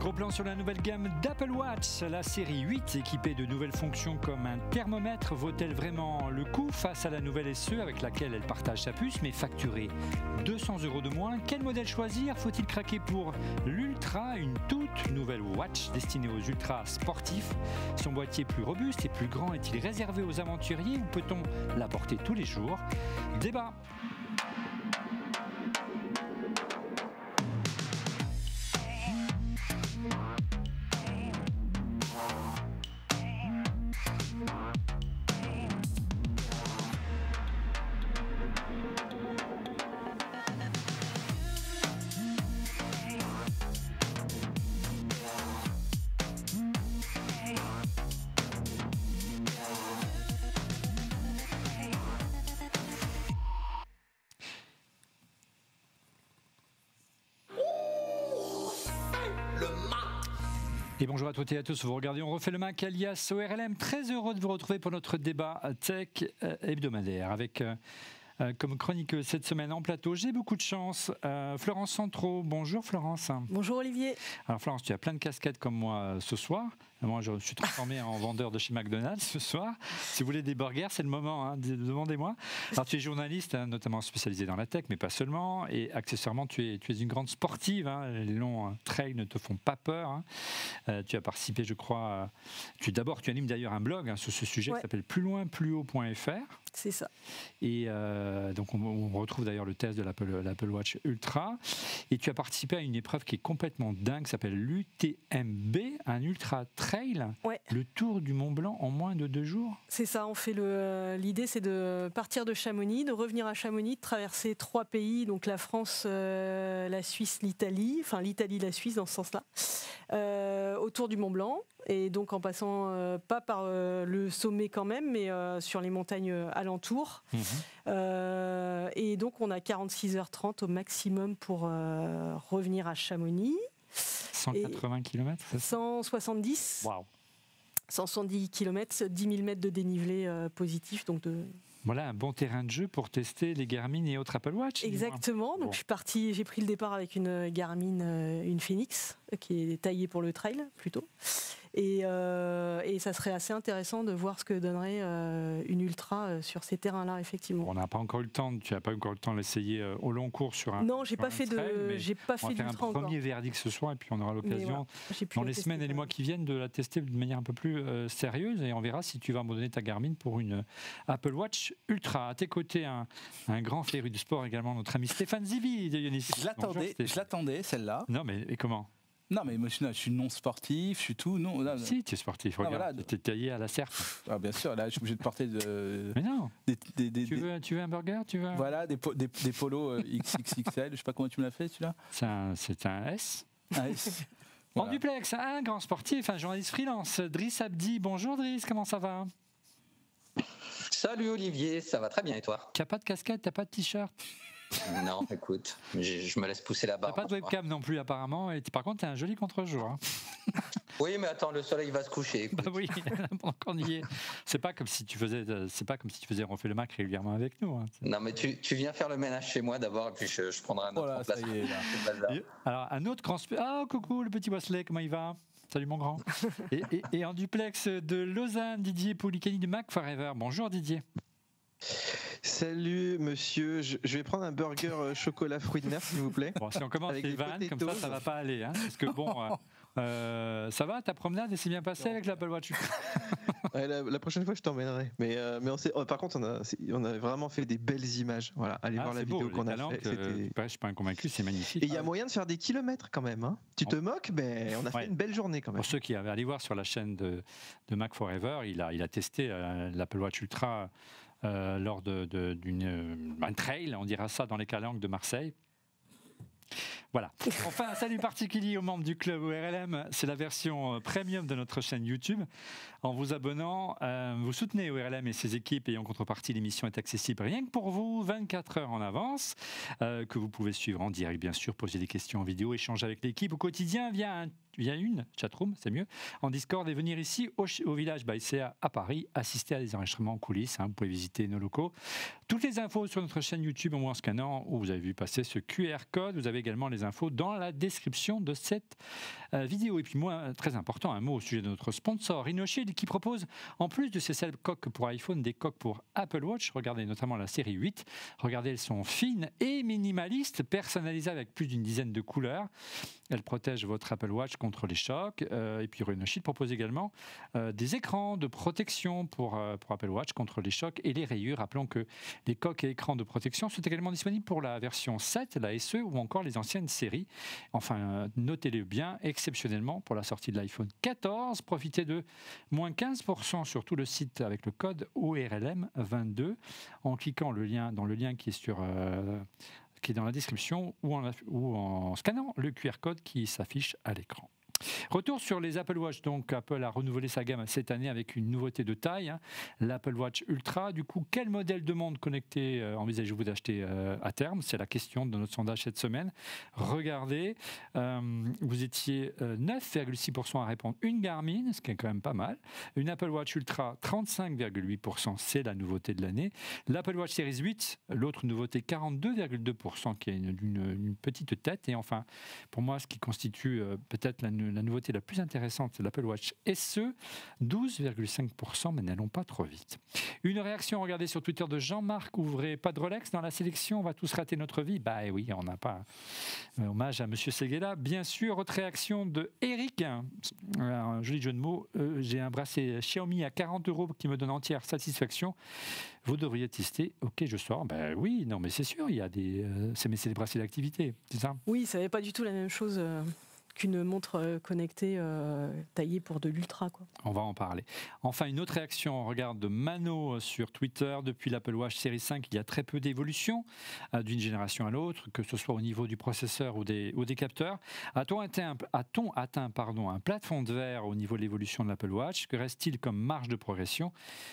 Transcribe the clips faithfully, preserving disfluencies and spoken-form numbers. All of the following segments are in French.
Gros plan sur la nouvelle gamme d'Apple Watch. La série huit, équipée de nouvelles fonctions comme un thermomètre, vaut-elle vraiment le coup face à la nouvelle S E avec laquelle elle partage sa puce, mais facturée deux cents euros de moins? Quel modèle choisir? Faut-il craquer pour l'Ultra, une toute nouvelle watch destinée aux ultras sportifs? Son boîtier plus robuste et plus grand est-il réservé aux aventuriers ou peut-on la porter tous les jours? Débat. Et bonjour à toutes et à tous, vous regardez On refait le Mac alias O R L M. Très heureux de vous retrouver pour notre débat tech hebdomadaire avec euh, euh, comme chroniqueuse cette semaine en plateau, j'ai beaucoup de chance, euh, Florence Centraux. Bonjour Florence. Bonjour Olivier. Alors Florence, tu as plein de casquettes comme moi euh, ce soir. Moi, je me suis transformé en vendeur de chez McDonald's ce soir. Si vous voulez des burgers, c'est le moment, hein, demandez-moi. Alors, tu es journaliste, hein, notamment spécialisé dans la tech, mais pas seulement. Et accessoirement, tu es, tu es une grande sportive. Hein. Les longs hein, trails ne te font pas peur. Hein. Euh, tu as participé, je crois. Euh, tu D'abord, tu animes d'ailleurs un blog hein, sur ce sujet ouais. qui s'appelle plus loin plus haut point F R. C'est ça. Et euh, donc, on, on retrouve d'ailleurs le test de l'Apple Watch Ultra. Et tu as participé à une épreuve qui est complètement dingue, qui s'appelle l'U T M B, un ultra trail. Ouais. Le tour du Mont Blanc en moins de deux jours. C'est ça, on fait le. L'idée, c'est de partir de Chamonix, de revenir à Chamonix, de traverser trois pays, donc la France, euh, la Suisse, l'Italie, enfin l'Italie, la Suisse dans ce sens-là, euh, autour du Mont Blanc, et donc en passant euh, pas par euh, le sommet quand même, mais euh, sur les montagnes alentours. Mmh. Euh, et donc on a quarante-six heures trente au maximum pour euh, revenir à Chamonix. cent quatre-vingts kilomètres, c'est ça ? cent soixante-dix. Waouh. cent soixante-dix kilomètres, dix mille mètres de dénivelé euh, positif. Donc de... Voilà un bon terrain de jeu pour tester les Garmin et autres Apple Watch. Exactement. Donc bon. je suis partie, j'ai pris le départ avec une Garmin, euh, une Phoenix, qui est taillée pour le trail plutôt. Et, euh, et ça serait assez intéressant de voir ce que donnerait euh, une Ultra euh, sur ces terrains-là, effectivement. On n'a pas encore eu le temps, tu n'as pas encore eu le temps de l'essayer euh, au long cours sur un. Non, j'ai pas fait trail, de, j'ai pas fait d'ultra encore. On va faire un premier verdict ce soir et puis on aura l'occasion voilà, dans les semaines et les mois qui viennent de la tester de manière un peu plus euh, sérieuse et on verra si tu vas abandonner ta Garmin pour une Apple Watch Ultra. À tes côtés, un, un grand féru du sport également, notre ami Stéphane Zivi de Yonis. Je l'attendais, je l'attendais celle-là. Non, mais et comment? Non, mais moi, je suis non sportif, je suis tout. Non, non, si, tu es sportif, regarde, ah, voilà. tu es taillé à la serpe. Ah, bien sûr, là, je suis obligé de porter de. Mais non des, des, des, tu, veux, tu veux un burger tu veux... Voilà, des, des, des polos X X X L, je sais pas comment tu me l'as fait, celui-là. C'est un, c'est un S. Un S. Voilà. En duplex, un grand sportif, un journaliste freelance, Driss Abdi. Bonjour Driss, comment ça va? Salut Olivier, ça va très bien et toi? Tu n'as pas de casquette, tu n'as pas de t-shirt? Non, écoute, je me laisse pousser la barre. T'as pas de webcam non plus apparemment, et par contre t'as un joli contre-jour. Hein. Oui, mais attends, le soleil va se coucher. Bah oui, on y est. C'est pas comme si tu faisais, c'est pas comme si tu faisais On fait le Mac régulièrement avec nous. Hein. Non, mais tu, tu viens faire le ménage chez moi d'abord, et puis je, je prendrai un autre voilà, emplacement. Ça y est, là. Alors un autre grand. Ah coucou le petit Wesley, comment il va? Salut mon grand. et, et, et en duplex de Lausanne, Didier Poulicani de Mac Forever. Bonjour Didier. Salut monsieur, je, je vais prendre un burger chocolat fruits de mer s'il vous plaît. Bon, si on commence avec les vannes, comme ça, ça va pas aller. Hein, parce que bon, euh, euh, ça va, ta promenade s'est bien passée avec l'Apple Watch? Ouais, la, la prochaine fois je t'emmènerai. Mais, euh, mais on s'est, oh, par contre, on a, on a vraiment fait des belles images. Voilà, allez ah, voir la beau, vidéo qu'on a faite. Euh, je suis pas convaincu, c'est magnifique. Et il y a moyen de faire des kilomètres quand même. Hein. Tu te moques, mais on a fait ouais. une belle journée quand même. Pour ceux qui avaient allé voir sur la chaîne de, de Mac Forever, il a, il a testé euh, l'Apple Watch Ultra. Euh, lors de, de, d'une euh, trail, on dira ça dans les calanques de Marseille. Voilà. Enfin, un salut particulier aux membres du club O R L M. C'est la version premium de notre chaîne YouTube. En vous abonnant, euh, vous soutenez O R L M et ses équipes et en contrepartie, l'émission est accessible rien que pour vous, vingt-quatre heures en avance, euh, que vous pouvez suivre en direct, bien sûr, poser des questions en vidéo, échanger avec l'équipe au quotidien via un via une chatroom, c'est mieux, en Discord et venir ici au, au village Baïséa à Paris, assister à des enregistrements en coulisses. Hein, vous pouvez visiter nos locaux. Toutes les infos sur notre chaîne YouTube en scannant où vous avez vu passer ce Q R code. Vous avez également les infos dans la description de cette euh, vidéo. Et puis moi, très important, un mot au sujet de notre sponsor InnoShield qui propose, en plus de ces célèbres coques pour iPhone, des coques pour Apple Watch. Regardez notamment la série huit. Regardez, elles sont fines et minimalistes, personnalisées avec plus d'une dizaine de couleurs. Elles protègent votre Apple Watch contre les chocs. Euh, et puis InnoShield propose également euh, des écrans de protection pour, euh, pour Apple Watch contre les chocs et les rayures. Rappelons que les coques et écrans de protection sont également disponibles pour la version sept, la S E ou encore les anciennes séries. Enfin, euh, notez-le bien, exceptionnellement pour la sortie de l'iPhone quatorze, profitez de moins quinze pour cent sur tout le site avec le code O R L M vingt-deux en cliquant le lien, dans le lien qui est sur... Euh, qui est dans la description ou en, ou en scannant le Q R code qui s'affiche à l'écran. Retour sur les Apple Watch. Donc, Apple a renouvelé sa gamme cette année avec une nouveauté de taille, hein, l'Apple Watch Ultra. Du coup, quel modèle de montre connecté euh, envisagez-vous d'acheter euh, à terme? C'est la question de notre sondage cette semaine. Regardez, euh, vous étiez euh, neuf virgule six pour cent à répondre une Garmin, ce qui est quand même pas mal. Une Apple Watch Ultra, trente-cinq virgule huit pour cent, c'est la nouveauté de l'année. L'Apple Watch Series huit, l'autre nouveauté, quarante-deux virgule deux pour cent, qui a une, une, une petite tête. Et enfin, pour moi, ce qui constitue euh, peut-être la la nouveauté la plus intéressante, c'est l'Apple Watch S E, douze virgule cinq pour cent, mais n'allons pas trop vite. Une réaction, regardez sur Twitter de Jean-Marc Ouvray, pas de Rolex dans la sélection, on va tous rater notre vie. Bah oui, on n'a pas. Hommage à Monsieur Seguela. Bien sûr, autre réaction de Eric, un joli jeu de mots, euh, j'ai un bracelet Xiaomi à quarante euros qui me donne entière satisfaction. Vous devriez tester. Ok, je sors. Ben oui, non, mais c'est sûr, il y a des. Euh, c'est, mais c'est des bracelets d'activité, c'est ça? Oui, ça n'est pas du tout la même chose. Euh... qu'une montre connectée euh, taillée pour de l'ultra, quoi. On va en parler. Enfin, une autre réaction, on regarde de Mano sur Twitter. Depuis l'Apple Watch Series cinq, il y a très peu d'évolution euh, d'une génération à l'autre, que ce soit au niveau du processeur ou des, ou des capteurs. A-t-on atteint, a-t-on atteint pardon, un plafond de verre au niveau de l'évolution de l'Apple Watch? Que reste-t-il comme marge de progression?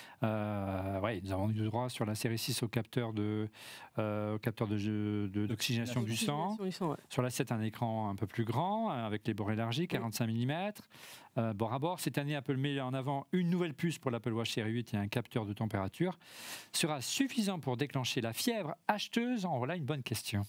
Euh, ouais, nous avons eu le droit sur la série six au capteur de, euh, au capteur de, de, d'oxygénation du sang. Du sang ouais. Sur la sept, un écran un peu plus grand, avec les bords élargis, quarante-cinq millimètres. Euh, bord à bord, cette année, Apple met en avant une nouvelle puce pour l'Apple Watch Series huit et un capteur de température. Sera suffisant pour déclencher la fièvre acheteuse? En voilà une bonne question.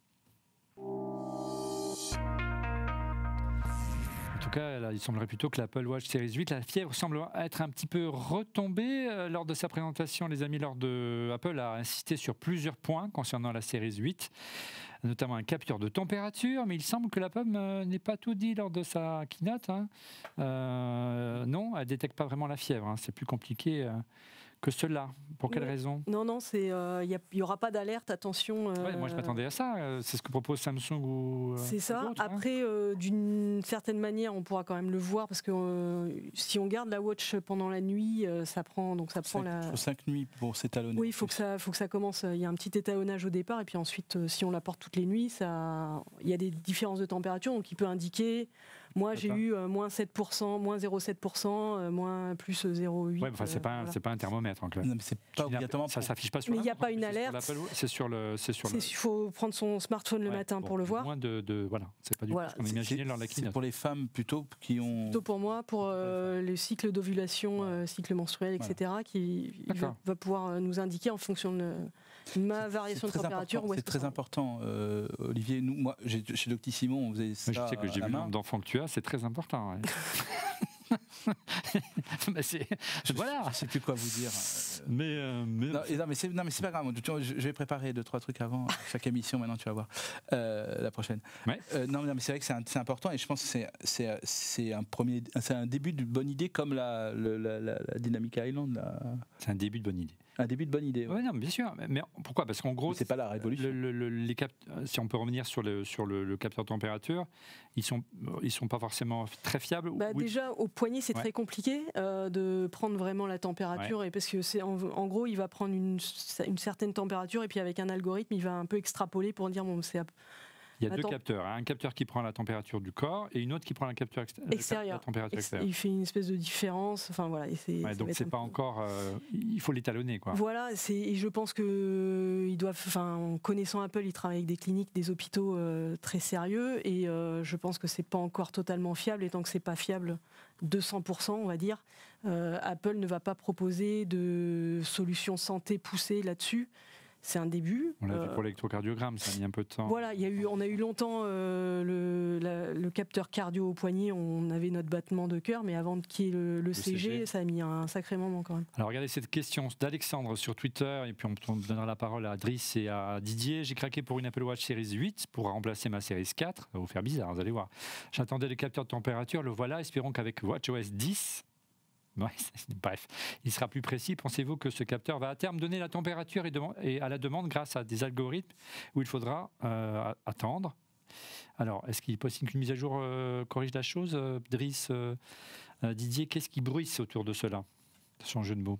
En tout cas, là, il semblerait plutôt que l'Apple Watch Series huit, la fièvre semble être un petit peu retombée. Euh, lors de sa présentation, les amis, lors de Apple a insisté sur plusieurs points concernant la Series huit, notamment un capteur de température, mais il semble que la pomme euh, n'ait pas tout dit lors de sa keynote. Hein. Euh, non, elle ne détecte pas vraiment la fièvre. Hein. C'est plus compliqué euh, que cela. Pour quelle ouais. raison? Non, non, il euh, n'y aura pas d'alerte, attention. Euh, ouais, moi, je m'attendais à ça. C'est ce que propose Samsung ou. Euh, c'est ça. D'autres, Après, hein. euh, d'une certaine manière, on pourra quand même le voir parce que euh, si on garde la watch pendant la nuit, euh, ça prend donc ça prend cinq, la. Il faut cinq nuits pour s'étalonner. Oui, il faut que ça, faut que ça commence. Il y a un petit étalonnage au départ et puis ensuite, euh, si on la porte toutes les nuits, ça, il y a des différences de température, donc il peut indiquer. Moi, j'ai eu euh, moins sept pour cent, moins zéro virgule sept pour cent, euh, moins plus zéro virgule huit pour cent. Ouais, enfin, c'est pas, voilà. c'est pas un thermomètre en clair. Non, mais c'est pas obligatoirement. Ça s'affiche pas sur. Mais il n'y a pas une alerte. C'est sur le. C'est sur. Il faut prendre son smartphone le ouais, matin bon, pour le voir. Moins de, de voilà, c'est pas du voilà. tout ce qu'on imaginait lors de la keynote. C'est pour les femmes plutôt qui ont. Plutôt pour moi, pour euh, le cycle d'ovulation, ouais. euh, cycle menstruel, et cetera, voilà. qui va, va pouvoir nous indiquer en fonction de ma variation de température. C'est très important, euh, Olivier. Nous, moi, j'ai, chez Doctissimo, on faisait ça. Je sais que j'ai vu le nombre d'enfants que tu as, c'est très important. Ouais. bah c'est, je, voilà. Je sais plus quoi vous dire. Mais, euh, mais... Non, non, mais c'est, non, mais c'est pas grave. Je vais préparer deux trois trucs avant chaque émission. Maintenant, tu vas voir euh, la prochaine. Ouais. Euh, non, non, mais c'est vrai que c'est, un, c'est important et je pense que c'est, c'est, c'est un premier, c'est un début de bonne idée comme la, la, la, la, la Dynamic Island. La... C'est un début de bonne idée. Un début de bonne idée. Ouais, ouais non, bien sûr. Mais pourquoi? Parce qu'en gros, mais c'est pas la révolution. Le, le, les cap... Si on peut revenir sur le sur le, le capteur de température, ils sont ils sont pas forcément très fiables. Bah, oui. Déjà au poignet, c'est ouais. très compliqué euh, de prendre vraiment la température ouais. et parce que c'est en, en gros, il va prendre une, une certaine température et puis avec un algorithme, il va un peu extrapoler pour dire bon c'est Il y a deux capteurs, hein, un capteur qui prend la température du corps et une autre qui prend la capture exté- extérieure. La température extérieure. Il fait une espèce de différence. Enfin voilà. Et c'est, ouais, donc c'est pas peu... encore. Euh, il faut l'étalonner, quoi. Voilà. C'est, et je pense que ils doivent. Enfin, en connaissant Apple, ils travaillent avec des cliniques, des hôpitaux euh, très sérieux, et euh, je pense que c'est pas encore totalement fiable. Et tant que c'est pas fiable deux cents pour cent, on va dire, euh, Apple ne va pas proposer de solutions santé poussées là-dessus. C'est un début. On l'a vu pour l'électrocardiogramme, ça a mis un peu de temps. Voilà, il y a eu, on a eu longtemps euh, le, la, le capteur cardio au poignet, on avait notre battement de cœur, mais avant qu'il y ait le, le, le C G, C G, ça a mis un sacré moment quand même. Alors regardez cette question d'Alexandre sur Twitter, et puis on donnera la parole à Driss et à Didier. J'ai craqué pour une Apple Watch Series huit pour remplacer ma Series quatre. Ça va vous faire bizarre, vous allez voir. J'attendais le capteur de température, le voilà. Espérons qu'avec WatchOS dix... Ouais, bref, il sera plus précis. Pensez-vous que ce capteur va à terme donner la température et, de, et à la demande grâce à des algorithmes où il faudra euh, attendre? Alors, est-ce qu'il est possible qu'une mise à jour euh, corrige la chose? euh, Driss, euh, euh, Didier, qu'est-ce qui bruisse autour de cela, de son jeu de mots?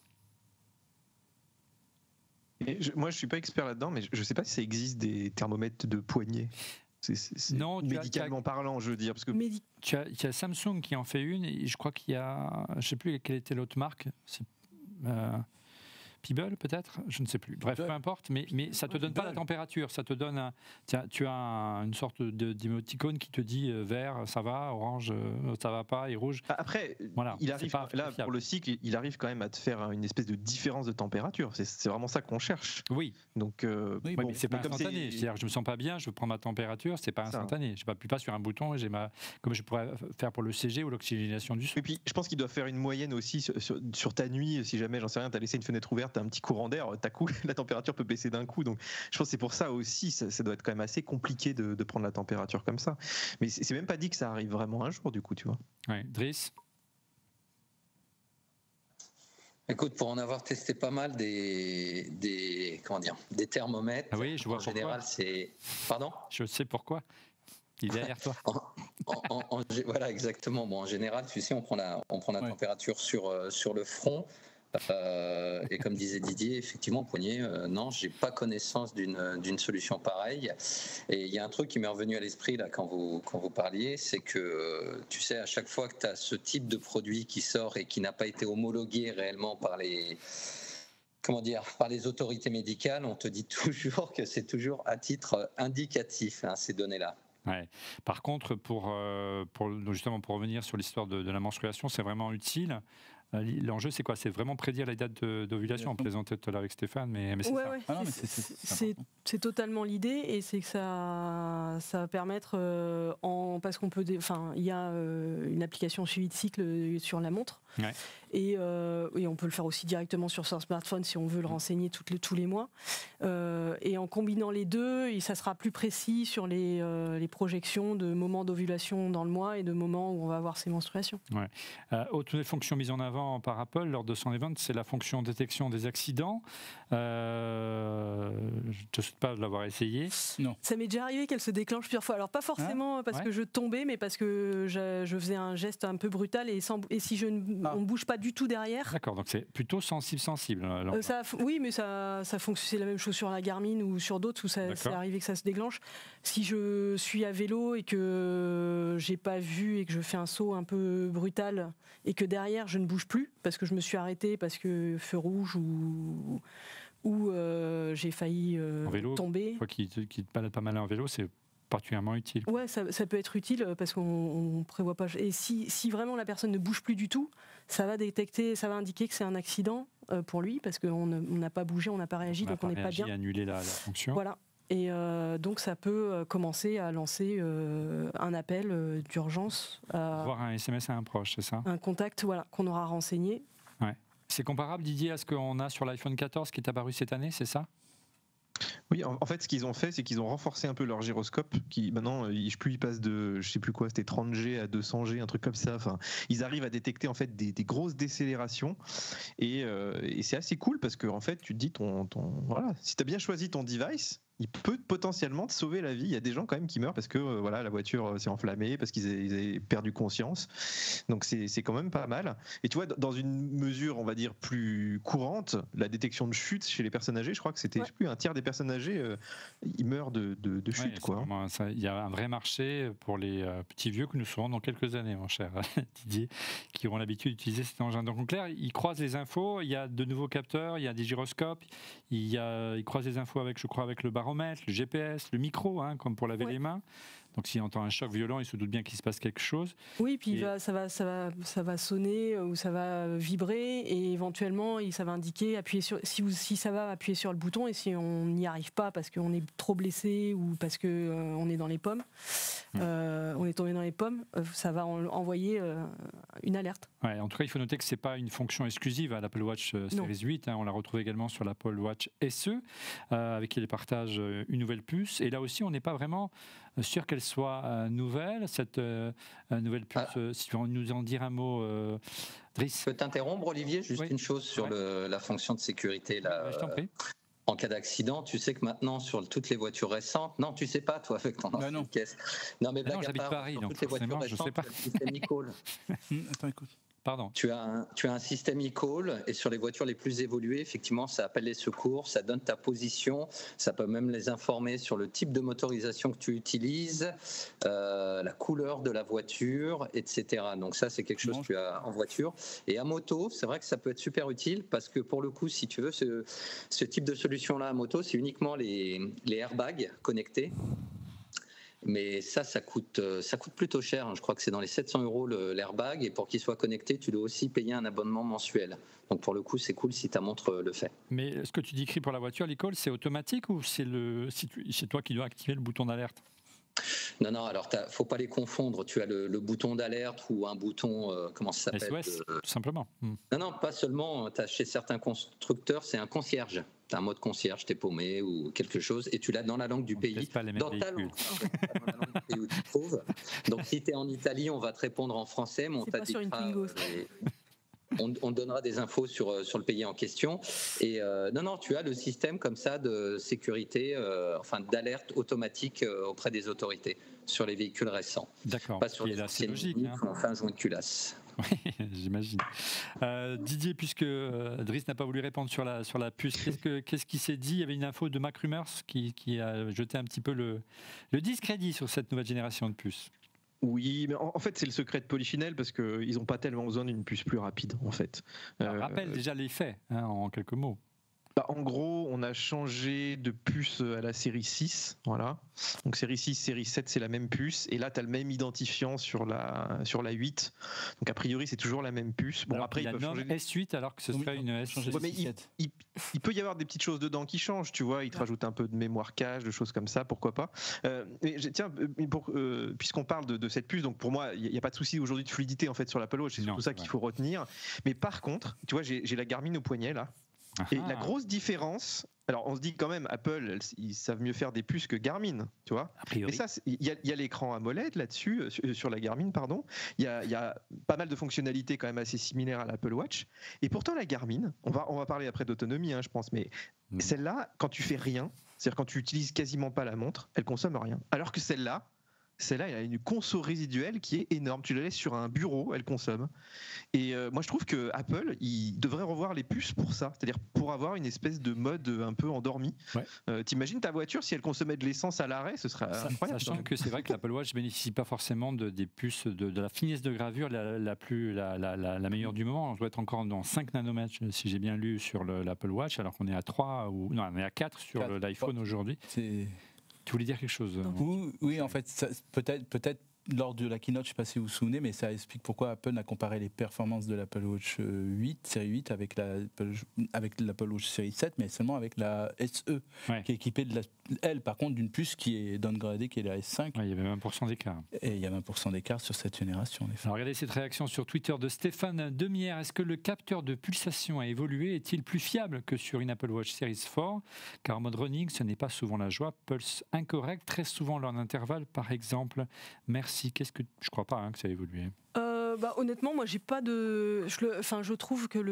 Et je, moi, je ne suis pas expert là-dedans, mais je ne sais pas si ça existe des thermomètres de poignée. C'est, c'est, c'est non, médicalement as, parlant, je veux dire. Parce que... Médi- tu, as, tu as Samsung qui en fait une, et je crois qu'il y a, je ne sais plus quelle était l'autre marque, c'est, euh, Peeble peut-être, je ne sais plus. Bref, peu importe, mais, mais ça ne te donne pas la température, ça te donne, un, tiens, tu as un, une sorte de, d'émoticône qui te dit euh, vert, ça va, orange, euh, ça va pas, et rouge. Après, voilà, il arrive, pas là, pour le cycle, il arrive quand même à te faire une espèce de différence de température. C'est, c'est vraiment ça qu'on cherche. Oui. Donc, euh, oui, bon, mais c'est pas mais instantané. C'est... C'est-à-dire, je me sens pas bien, je veux prendre ma température, c'est pas instantané. Ça. Je n'appuie pas sur un bouton, et j'ai ma, comme je pourrais faire pour le C G ou l'oxygénation du son. Et puis, je pense qu'il doit faire une moyenne aussi sur, sur, sur ta nuit. Si jamais, j'en sais rien, tu as laissé une fenêtre ouverte, tu as un petit courant d'air. Ta coup, la température peut baisser d'un coup, donc je pense que c'est pour ça aussi, ça, ça doit être quand même assez compliqué de, de prendre la température comme ça. Mais c'est, c'est même pas dit que ça arrive vraiment un jour, du coup, tu vois. Ouais, Driss. Écoute, pour en avoir testé pas mal des, des comment dire, des thermomètres. Ah oui, je vois en général, pourquoi. C'est. Pardon ? Je sais pourquoi. Il est derrière toi. en, en, en, en, voilà, exactement. Bon, en général, tu sais, on prend la, on prend la ouais. température sur, euh, sur le front. Euh, et comme disait Didier, effectivement, poignet, euh, non, j'ai pas connaissance d'une, d'une solution pareille. Et il y a un truc qui m'est revenu à l'esprit là quand vous, quand vous parliez, c'est que euh, tu sais, à chaque fois que tu as ce type de produit qui sort et qui n'a pas été homologué réellement par les, comment dire, par les autorités médicales, on te dit toujours que c'est toujours à titre indicatif, hein, ces données-là. Ouais. Par contre, pour, euh, pour, justement, pour revenir sur l'histoire de, de la menstruation, c'est vraiment utile. L'enjeu, c'est quoi? C'est vraiment prédire les dates de, d'ovulation. On plaisantait tout à l'heure avec Stéphane, mais, mais c'est ouais, ça. Ouais, ah non, mais c'est, c'est, c'est, c'est, c'est totalement l'idée, et c'est que ça, ça va permettre, euh, en, parce qu'on peut, enfin, il y a euh, une application suivi de cycle sur la montre, ouais. et, euh, et on peut le faire aussi directement sur son smartphone si on veut le renseigner toutes les, tous les mois. Euh, et en combinant les deux, et ça sera plus précis sur les, euh, les projections de moments d'ovulation dans le mois et de moments où on va avoir ses menstruations. Ouais. Euh, autre fonction mise en avant par Apple lors de son event, c'est la fonction détection des accidents. Euh, je ne te souhaite pas de l'avoir essayé. Non. Ça m'est déjà arrivé qu'elle se déclenche plusieurs fois. Alors pas forcément ah, parce ouais. que je tombais, mais parce que je, je faisais un geste un peu brutal, et, sans, et si je ne ah. on bouge pas du tout derrière. D'accord, donc c'est plutôt sensible, sensible. Euh, ça, oui, mais ça, ça fonctionne. C'est la même chose sur la Garmin ou sur d'autres où ça, c'est arrivé que ça se déclenche. Si je suis à vélo et que j'ai pas vu et que je fais un saut un peu brutal et que derrière je ne bouge plus parce que je me suis arrêtée parce que feu rouge ou ou euh, j'ai failli euh, en vélo, tomber. Toi qui te, qui te balades pas mal en vélo, c'est particulièrement utile. Ouais, ça, ça peut être utile parce qu'on on prévoit pas. Et si, si vraiment la personne ne bouge plus du tout, ça va détecter, ça va indiquer que c'est un accident euh, pour lui parce qu'on n'a pas bougé, on n'a pas réagi, on donc on n'est pas bien. Annuler la, la fonction. Voilà. Et euh, donc ça peut commencer à lancer euh, un appel euh, d'urgence. À voir un S M S à un proche, c'est ça? Un contact, voilà, qu'on aura renseigné. Ouais. C'est comparable, Didier, à ce qu'on a sur l'iPhone quatorze qui est apparu cette année, c'est ça? Oui, en, en fait, ce qu'ils ont fait, c'est qu'ils ont renforcé un peu leur gyroscope. Qui maintenant, je sais plus, ils passent de, je sais plus quoi, c'était trente G à deux cents G, un truc comme ça. Enfin, ils arrivent à détecter en fait des, des grosses décélérations, et, euh, et c'est assez cool parce que en fait, tu te dis ton, ton voilà, si tu as bien choisi ton device, il peut potentiellement te sauver la vie. Il y a des gens quand même qui meurent parce que euh, voilà, la voiture s'est enflammée, parce qu'ils avaient perdu conscience. Donc c'est quand même pas mal. Et tu vois, dans une mesure, on va dire, plus courante, la détection de chute chez les personnes âgées, je crois que c'était ouais. plus un tiers des personnes âgées, euh, ils meurent de, de, de chute. Ouais, il y a un vrai marché pour les euh, petits vieux que nous serons dans quelques années, mon cher Didier, qui auront l'habitude d'utiliser cet engin. Donc en clair, ils croisent les infos, il y a de nouveaux capteurs, il y a des gyroscopes, il y a, ils croisent les infos avec, je crois, avec le baromètre, le G P S, le micro, hein, comme pour laver ouais. les mains. Donc s'il entend un choc violent, il se doute bien qu'il se passe quelque chose. Oui, puis et... il va, ça, va, ça, va, ça va sonner ou ça va vibrer et éventuellement ça va indiquer appuyer sur, si, vous, si ça va appuyer sur le bouton et si on n'y arrive pas parce qu'on est trop blessé ou parce qu'on euh, est dans les pommes, mmh. euh, on est tombé dans les pommes, euh, ça va en, envoyer euh, une alerte. Ouais, en tout cas, il faut noter que ce n'est pas une fonction exclusive à l'Apple Watch euh, Series huit. Hein, on la retrouve également sur l'Apple Watch S E, euh, avec qui il partage une nouvelle puce. Et là aussi, on n'est pas vraiment sûr qu'elle soit euh, nouvelle, cette euh, nouvelle puce. Ah. Euh, si tu veux nous en dire un mot, euh, Driss. Je peux t'interrompre, Olivier, juste oui. une chose sur ouais. le, la fonction de sécurité. Là, ouais, je t'en prie. En cas d'accident, tu sais que maintenant, sur toutes les voitures récentes, non, tu sais pas, toi, avec ton ancienne non. caisse. Non, mais blague à part, Paris, sur donc toutes les voitures récentes, je sais pas. tu as le système e-call. Attends, écoute. Pardon. Tu as, un, tu as un système e-call et sur les voitures les plus évoluées, effectivement, ça appelle les secours, ça donne ta position, ça peut même les informer sur le type de motorisation que tu utilises, euh, la couleur de la voiture, et cetera. Donc ça, c'est quelque chose que tu as en voiture. Et à moto, c'est vrai que ça peut être super utile parce que pour le coup, si tu veux, ce, ce type de solution-là à moto, c'est uniquement les, les airbags connectés. Mais ça, ça coûte, ça coûte plutôt cher. Je crois que c'est dans les sept cents euros l'airbag. Et pour qu'il soit connecté, tu dois aussi payer un abonnement mensuel. Donc pour le coup, c'est cool si ta montre le fait. Mais ce que tu décris pour la voiture, l'e-call, c'est automatique ou c'est toi qui dois activer le bouton d'alerte ? Non, non, alors il ne faut pas les confondre. Tu as le, le bouton d'alerte ou un bouton, euh, comment ça s'appelle ? S O S, euh... tout simplement. Hmm. Non, non, pas seulement. As, chez certains constructeurs, c'est un concierge. Tu as un mode concierge, t'es paumé ou quelque chose, et tu l'as dans la langue du on pays, pas les dans ta langue, dans la langue du pays où tu te trouves. Donc si tu es en Italie, on va te répondre en français, mais on t'indiquera... On, on donnera des infos sur, sur le pays en question. Et euh, non, non, tu as le système comme ça de sécurité, euh, enfin d'alerte automatique euh, auprès des autorités sur les véhicules récents. D'accord. Pas sur les anciennes logique, lignes hein. où on fait un joint de culasse. Oui, j'imagine. Euh, Didier, puisque euh, Driss n'a pas voulu répondre sur la, sur la puce, qu'est-ce, que, qu'est-ce qui s'est dit ? Il y avait une info de Mac Rumors qui, qui a jeté un petit peu le, le discrédit sur cette nouvelle génération de puces. Oui, mais en, en fait, c'est le secret de Polichinelle parce qu'ils n'ont pas tellement besoin d'une puce plus rapide, en fait. Alors, euh, rappelle déjà les faits, hein, en quelques mots. Bah, en gros, on a changé de puce à la série six, voilà. Donc série six, série sept, c'est la même puce. Et là, tu as le même identifiant sur la, sur la huit. Donc a priori, c'est toujours la même puce. Bon, alors, après, il peuvent changer... S huit alors que ce serait oui, une S sept. Ouais, mais il, il, il peut y avoir des petites choses dedans qui changent, tu vois. Ils te ouais. rajoutent un peu de mémoire cache, de choses comme ça, pourquoi pas. Euh, mais, tiens, pour, euh, puisqu'on parle de, de cette puce, donc pour moi, il n'y a pas de souci aujourd'hui de fluidité en fait sur l'Apple Watch. C'est surtout ça qu'il ouais. faut retenir. Mais par contre, tu vois, j'ai, j'ai la Garmin au poignet là. Et la grosse différence, alors on se dit quand même, Apple, ils savent mieux faire des puces que Garmin, tu vois. A priori. Mais ça, il y, y a l'écran AMOLED là-dessus, sur, sur la Garmin, pardon. Il y a, y a pas mal de fonctionnalités quand même assez similaires à l'Apple Watch. Et pourtant, la Garmin, on va, on va parler après d'autonomie, hein, je pense, mais mmh. celle-là, quand tu fais rien, c'est-à-dire quand tu utilises quasiment pas la montre, elle consomme rien. Alors que celle-là, celle-là, elle a une conso résiduelle qui est énorme. Tu la laisses sur un bureau, elle consomme. Et euh, moi, je trouve que Apple, il devrait revoir les puces pour ça, c'est-à-dire pour avoir une espèce de mode un peu endormi. Ouais. Euh, t'imagines ta voiture, si elle consommait de l'essence à l'arrêt, ce serait ça, incroyable. Sachant que c'est vrai que l'Apple Watch ne bénéficie pas forcément de, des puces de, de la finesse de gravure la, la, plus, la, la, la, la meilleure du moment. On doit être encore dans cinq nanomètres, si j'ai bien lu, sur le, l'Apple Watch, alors qu'on est à trois, ou non, on est à quatre sur quatre. Le, l'iPhone aujourd'hui. C'est... Tu voulais dire quelque chose ? Oui, oui, en fait, ça, peut-être, peut-être lors de la keynote, je ne sais pas si vous vous souvenez, mais ça explique pourquoi Apple a comparé les performances de l'Apple Watch huit, série huit, avec, la, avec l'Apple Watch série sept, mais seulement avec la S E, ouais. qui est équipée, de la, elle, par contre, d'une puce qui est downgradée, qui est la S cinq. Ouais, il y avait vingt pour cent d'écart. Et il y a vingt pour cent d'écart sur cette génération. Alors, regardez cette réaction sur Twitter de Stéphane Demière. Est-ce que le capteur de pulsation a évolué ? Est-il plus fiable que sur une Apple Watch Series quatre ? Car en mode running, ce n'est pas souvent la joie. Pulse incorrect, très souvent lors d'intervalles, par exemple. Merci. Qu'est-ce que... Je ne crois pas hein, que ça a évolué. Euh, euh, bah, honnêtement, moi, j'ai pas de. Je, le... enfin, je trouve que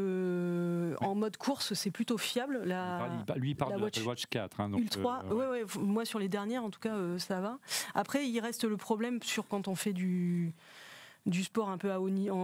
le en mode course, c'est plutôt fiable. La... Lui, il parle la de l'Apple Watch quatre. Hein, donc, Ultra. Euh, ouais. Ouais, ouais. Moi, sur les dernières, en tout cas, euh, ça va. Après, il reste le problème sur quand on fait du du sport un peu à haut niveau,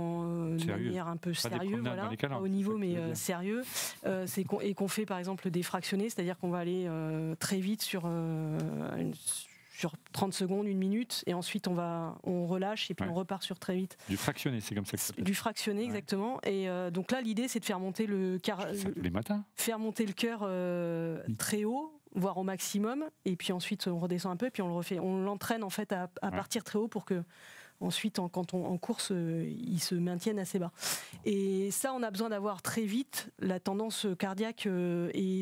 en sérieux. manière un peu pas sérieux, voilà, à haut niveau, mais euh, sérieux. Euh, c'est qu'on... et qu'on fait par exemple des fractionnés, c'est-à-dire qu'on va aller euh, très vite sur euh, une... sur trente secondes, une minute, et ensuite on va, on relâche et puis ouais. on repart sur très vite. Du fractionné, c'est comme ça que ça s'appelle. Du fractionné, ouais. exactement. Et euh, donc là, l'idée, c'est de faire monter le car... tous les matins. Faire monter le cœur euh, très haut, voire au maximum, et puis ensuite on redescend un peu, et puis on le refait. On l'entraîne en fait à, à ouais. partir très haut pour que ensuite, en, quand on en course, euh, ils se maintiennent assez bas. Et ça, on a besoin d'avoir très vite la tendance cardiaque euh, et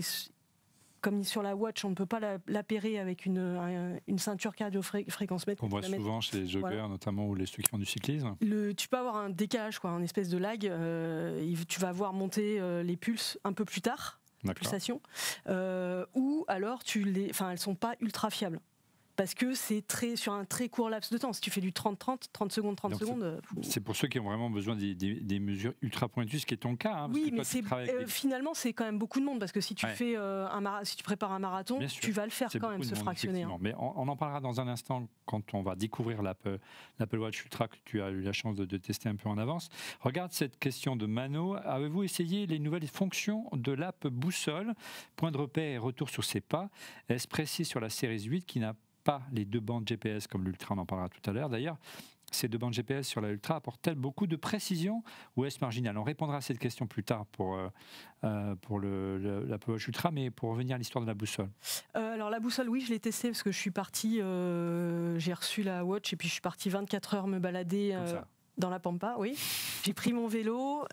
comme sur la watch, on ne peut pas l'appairer avec une, une ceinture cardio-fréquence mètre. On voit souvent mettre, chez les joggers, voilà. notamment, ou les ceux qui font du cyclisme. Le, tu peux avoir un décalage, quoi, un espèce de lag. Euh, tu vas voir monter euh, les pulses un peu plus tard, les pulsations, euh, ou alors tu les, enfin, elles ne sont pas ultra fiables. Parce que c'est très, sur un très court laps de temps. Si tu fais du trente trente, trente secondes, trente Donc secondes. C'est pour ceux qui ont vraiment besoin des, des, des mesures ultra pointues, ce qui est ton cas. Hein, oui, mais c'est, euh, des... finalement, c'est quand même beaucoup de monde. Parce que si tu, ouais. fais, euh, un mara... si tu prépares un marathon, tu vas le faire c'est quand même, ce fractionner. Hein. Mais on, on en parlera dans un instant quand on va découvrir l'Apple, l'Apple Watch Ultra que tu as eu la chance de, de tester un peu en avance. Regarde cette question de Mano. Avez-vous essayé les nouvelles fonctions de l'app Boussole? Point de repère et retour sur ses pas. Est-ce précis sur la série huit qui n'a pas les deux bandes G P S comme l'Ultra, on en parlera tout à l'heure. D'ailleurs, ces deux bandes G P S sur la Ultra apportent-elles beaucoup de précision ou est-ce marginal? On répondra à cette question plus tard pour, euh, pour le, le, l'Apple Watch Ultra, mais pour revenir à l'histoire de la boussole. Euh, alors la boussole, oui, je l'ai testée parce que je suis partie, euh, j'ai reçu la Watch et puis je suis partie vingt-quatre heures me balader. Euh, Dans la Pampa, oui. J'ai pris mon vélo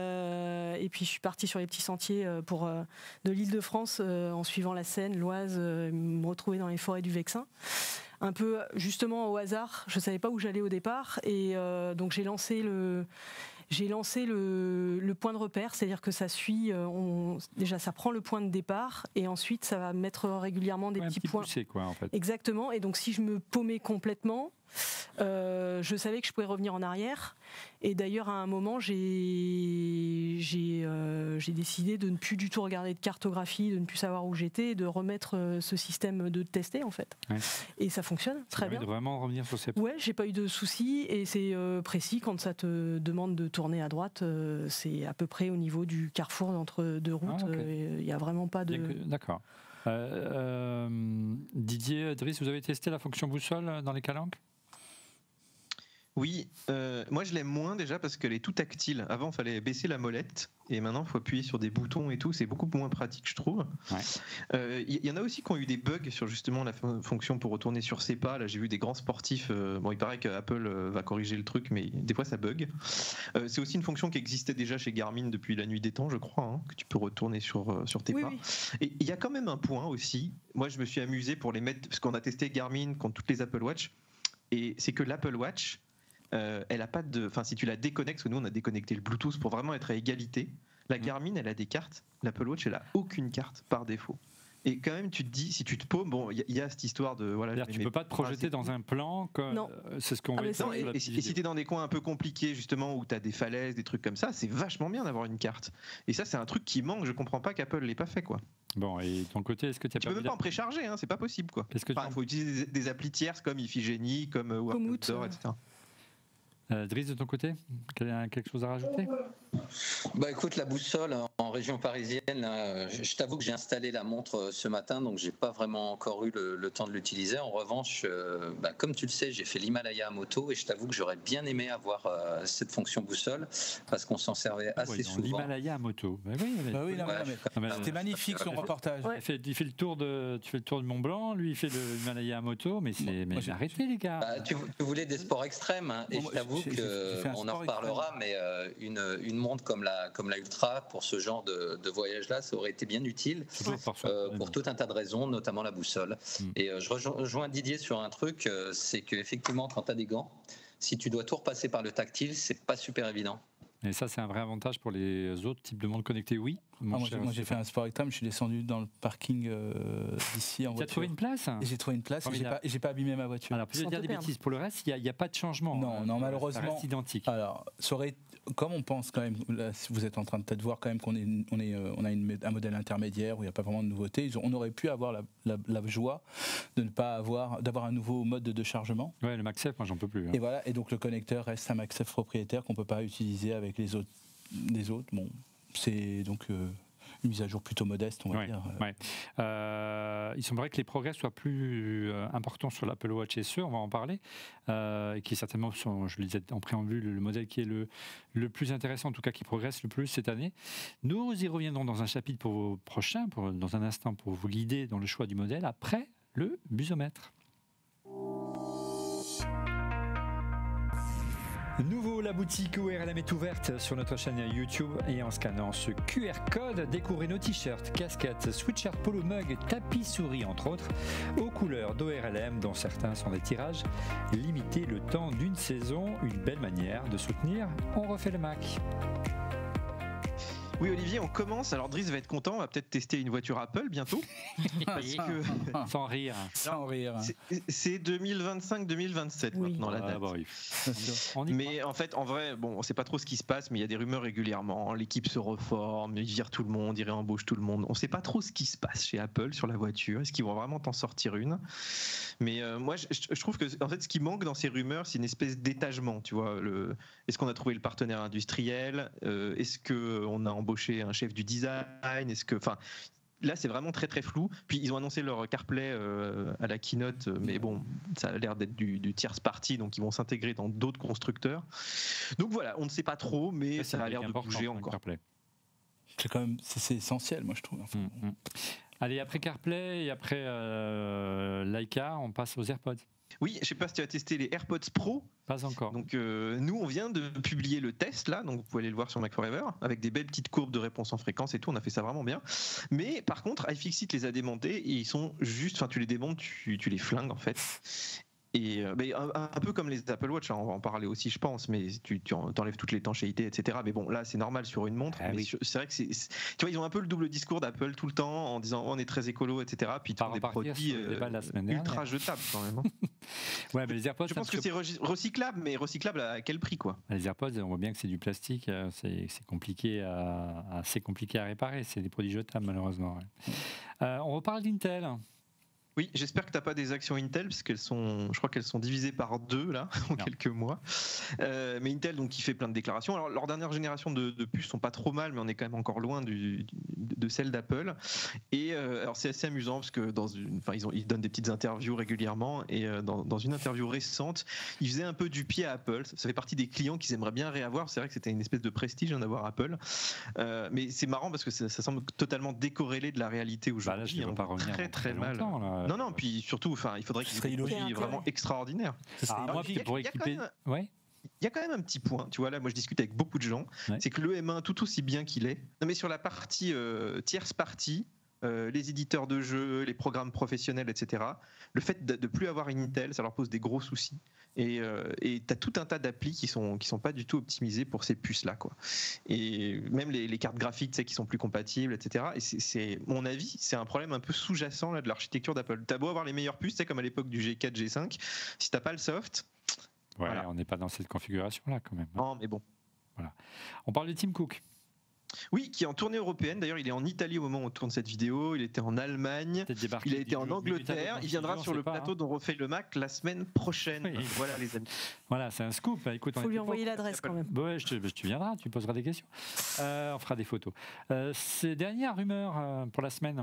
euh, et puis je suis partie sur les petits sentiers pour, euh, de l'Île-de-France euh, en suivant la Seine, l'Oise, euh, me retrouver dans les forêts du Vexin. Un peu justement au hasard, je ne savais pas où j'allais au départ et euh, donc j'ai lancé le... J'ai lancé le, le point de repère, c'est-à-dire que ça suit, on, déjà ça prend le point de départ et ensuite ça va mettre régulièrement des ouais, petits un petit points. Poussé, quoi, en fait. Exactement, et donc si je me paumais complètement, euh, je savais que je pouvais revenir en arrière. Et d'ailleurs à un moment j'ai, j'ai, euh, j'ai décidé de ne plus du tout regarder de cartographie, de ne plus savoir où j'étais, et de remettre euh, ce système de tester en fait. Ouais. Et ça fonctionne ça très bien. De vraiment revenir sur ces points. Ouais, j'ai pas eu de soucis et c'est euh, précis quand ça te demande de tourner à droite, euh, c'est à peu près au niveau du carrefour entre deux routes. Il ah, okay. n'y euh, a vraiment pas de. D'accord. Euh, euh, Didier, Driss, vous avez testé la fonction boussole dans les calanques? Oui, euh, moi je l'aime moins déjà parce qu'elle est tout tactile. Avant, il fallait baisser la molette et maintenant il faut appuyer sur des boutons et tout. C'est beaucoup moins pratique, je trouve. Il ouais. euh, y, y en a aussi qui ont eu des bugs sur justement la f- fonction pour retourner sur ses pas. Là, j'ai vu des grands sportifs. Euh, bon, il paraît qu'Apple euh, va corriger le truc, mais des fois ça bug. Euh, c'est aussi une fonction qui existait déjà chez Garmin depuis la nuit des temps, je crois, hein, que tu peux retourner sur, euh, sur tes oui, pas. Oui. Et il y a quand même un point aussi. Moi, je me suis amusé pour les mettre, parce qu'on a testé Garmin contre toutes les Apple Watch, et c'est que l'Apple Watch. Euh, elle a pas de, enfin si tu la déconnectes, parce que nous on a déconnecté le Bluetooth pour vraiment être à égalité. La Garmin elle a des cartes, l'Apple Watch elle a aucune carte par défaut. Et quand même tu te dis, si tu te paumes, bon il y, y a cette histoire de voilà. Tu peux pas te projeter dans un plan comme non. Euh, c'est ce qu'on. Ah, voit non, et, et, et si t'es dans des coins un peu compliqués justement où t'as des falaises, des trucs comme ça, c'est vachement bien d'avoir une carte. Et ça c'est un truc qui manque. Je comprends pas qu'Apple l'ait pas fait quoi. Bon, et de ton côté, est-ce que tu as Tu peux même pas en précharger, hein, c'est pas possible quoi. Il enfin, faut utiliser des, des applis tierces comme Iphigénie, comme euh, Workout, et cetera. Euh, Driss, de ton côté, quelque chose à rajouter? Bah écoute, la boussole en région parisienne, là, je, je t'avoue que j'ai installé la montre ce matin, donc j'ai pas vraiment encore eu le, le temps de l'utiliser. En revanche, euh, bah, comme tu le sais, j'ai fait l'Himalaya à moto et je t'avoue que j'aurais bien aimé avoir euh, cette fonction boussole parce qu'on s'en servait assez ouais, souvent. L'Himalaya à moto. Bah oui, bah oui, non, ouais, non, mais, c'était magnifique son reportage. Ouais. Il, fait, il fait le tour de, tu fais le tour de Mont Blanc, lui il fait l'Himalaya à moto, mais c'est, mais j'ai arrêté les gars. Bah, tu, tu voulais des sports extrêmes hein, et bon, je t'avoue qu'on en reparlera, extrême. mais euh, une, une montre comme la, comme la Ultra pour ce genre de, de voyage-là, ça aurait été bien utile euh, pour tout un tas de raisons, notamment la boussole. Mm. Et euh, je rejoins Didier sur un truc, euh, c'est qu'effectivement, quand tu as des gants, si tu dois tout repasser par le tactile, c'est pas super évident. Et ça, c'est un vrai avantage pour les autres types de montres connectées, oui. Ah, moi, j'ai, moi, j'ai fait un sport extrême, je suis descendu dans le parking euh, d'ici en tu voiture. as trouvé une place et J'ai trouvé une place et j'ai pas, et j'ai pas abîmé ma voiture. Alors, peut-être dire des bêtises. Pour le reste, il n'y a, a pas de changement. Non, hein, non, malheureusement. Ça reste identique. Alors, ça aurait, comme on pense quand même, là, vous êtes en train de peut-être voir quand même qu'on est, on est, on a une, un modèle intermédiaire où il n'y a pas vraiment de nouveautés. On aurait pu avoir la, la, la joie de ne pas avoir, d'avoir un nouveau mode de, de chargement. Ouais, le MagSafe, moi, j'en peux plus. Hein. Et voilà, et donc le connecteur reste un MagSafe propriétaire qu'on peut pas utiliser avec les autres. Les autres, bon, c'est donc. Euh, une mise à jour plutôt modeste, on va ouais, dire. Ouais. Euh, il semblerait que les progrès soient plus euh, importants sur l'Apple Watch S E, on va en parler, euh, et qui est certainement, sont, je le disais en préambule, le modèle qui est le, le plus intéressant, en tout cas qui progresse le plus cette année. Nous y reviendrons dans un chapitre pour vos prochains, pour, dans un instant, pour vous guider dans le choix du modèle, après le busomètre. Nouveau, la boutique O R L M est ouverte sur notre chaîne YouTube et en scannant ce Q R code, découvrez nos t-shirts, casquettes, sweatshirts, polo mug, tapis souris entre autres, aux couleurs d'O R L M dont certains sont des tirages limités le temps d'une saison. Une belle manière de soutenir On refait le Mac. Oui Olivier, on commence. Alors Driss va être content, on va peut-être tester une voiture Apple bientôt. Parce que... Sans rire. Sans rire. C'est, c'est deux mille vingt-cinq deux mille vingt-sept oui. maintenant la date. Ah bah oui. on mais en fait, en vrai, bon, on sait pas trop ce qui se passe, mais il y a des rumeurs régulièrement. L'équipe se reforme, ils virent tout le monde, ils réembauchent tout le monde. On sait pas trop ce qui se passe chez Apple sur la voiture. Est-ce qu'ils vont vraiment t'en sortir une? Mais euh, moi, je, je trouve que en fait, ce qui manque dans ces rumeurs, c'est une espèce d'étagement. Tu vois, le... est-ce qu'on a trouvé le partenaire industriel? euh, Est-ce que on a embauché un chef du design? Est-ce que, enfin, là c'est vraiment très très flou. Puis ils ont annoncé leur CarPlay euh, à la keynote, mais bon, ça a l'air d'être du, du tierce party, donc ils vont s'intégrer dans d'autres constructeurs. Donc voilà, on ne sait pas trop, mais ça, ça a l'air de bouger encore. CarPlay. C'est quand même, c'est, c'est essentiel, moi je trouve. Enfin, mmh, mmh. Allez, après CarPlay et après euh, Leica, on passe aux AirPods. Oui, je ne sais pas si tu as testé les AirPods Pro. Pas encore. Donc euh, nous, on vient de publier le test là, donc vous pouvez aller le voir sur Mac Forever, avec des belles petites courbes de réponse en fréquence et tout. On a fait ça vraiment bien. Mais par contre, iFixit les a démontés et ils sont juste, enfin tu les démontes, tu, tu les flingues en fait. Et euh, mais un, un peu comme les Apple Watch, hein, on va en parler aussi, je pense, mais tu, tu enlèves toute l'étanchéité, et cetera. Mais bon, là, c'est normal sur une montre. Ah, mais oui. C'est vrai que c'est, c'est, tu vois, ils ont un peu le double discours d'Apple tout le temps en disant oh, on est très écolo, et cetera. Puis ils ont des produits euh, ultra jetables quand même. Hein. Ouais, mais les AirPods, je pense que c'est recyclable, mais recyclable à quel prix quoi? Les AirPods, on voit bien que c'est du plastique, c'est, c'est compliqué à, assez compliqué à réparer. C'est des produits jetables malheureusement. Ouais. Euh, on reparle d'Intel. Oui, j'espère que tu n'as pas des actions Intel, parce qu'elles sont, je crois qu'elles sont divisées par deux là en non. quelques mois. Euh, mais Intel, donc, qui fait plein de déclarations. Alors, leur dernière génération de, de puces sont pas trop mal, mais on est quand même encore loin du, du, de celle d'Apple. Et euh, alors, c'est assez amusant parce que dans une, enfin, ils, ont, ils donnent des petites interviews régulièrement. Et euh, dans, dans une interview récente, ils faisaient un peu du pied à Apple. Ça fait partie des clients qu'ils aimeraient bien réavoir. C'est vrai que c'était une espèce de prestige hein, d'avoir Apple. Euh, mais c'est marrant parce que ça, ça semble totalement décorrélé de la réalité aujourd'hui. Bah là, je hein, pas très très mal. Là. Non, non, puis surtout, enfin, il faudrait qu'il y ait une logique vraiment extraordinaire. Ah, moi, il, pour équiper... un... ouais. Il y a quand même un petit point, tu vois, là, moi je discute avec beaucoup de gens, ouais. c'est que le M un, tout aussi bien qu'il est, non, mais sur la partie euh, tierce partie, euh, les éditeurs de jeux, les programmes professionnels, et cetera, le fait de ne plus avoir une Intel, ça leur pose des gros soucis. Et euh, tu as tout un tas d'applis qui sont, qui sont pas du tout optimisées pour ces puces-là, quoi. Et même les, les cartes graphiques, tu sais, qui sont plus compatibles, et cetera. Et c'est, c'est, mon avis, c'est un problème un peu sous-jacent là, de l'architecture d'Apple. Tu as beau avoir les meilleures puces, tu sais, comme à l'époque du G quatre, G cinq, si tu n'as pas le soft... Ouais, voilà. On n'est pas dans cette configuration-là, quand même. Non, mais bon. Voilà. On parle de Tim Cook. Oui, qui est en tournée européenne. D'ailleurs, il est en Italie au moment où on tourne cette vidéo. Il était en Allemagne. Il a été en Angleterre. Il viendra sur le pas, plateau hein. dont refait le Mac la semaine prochaine. Oui. Voilà, les amis. Voilà, c'est un scoop. Il faut lui envoyer l'adresse quand même. Ouais, je te, tu viendras, tu poseras des questions. Euh, on fera des photos. Euh, ces dernières rumeurs euh, pour la semaine.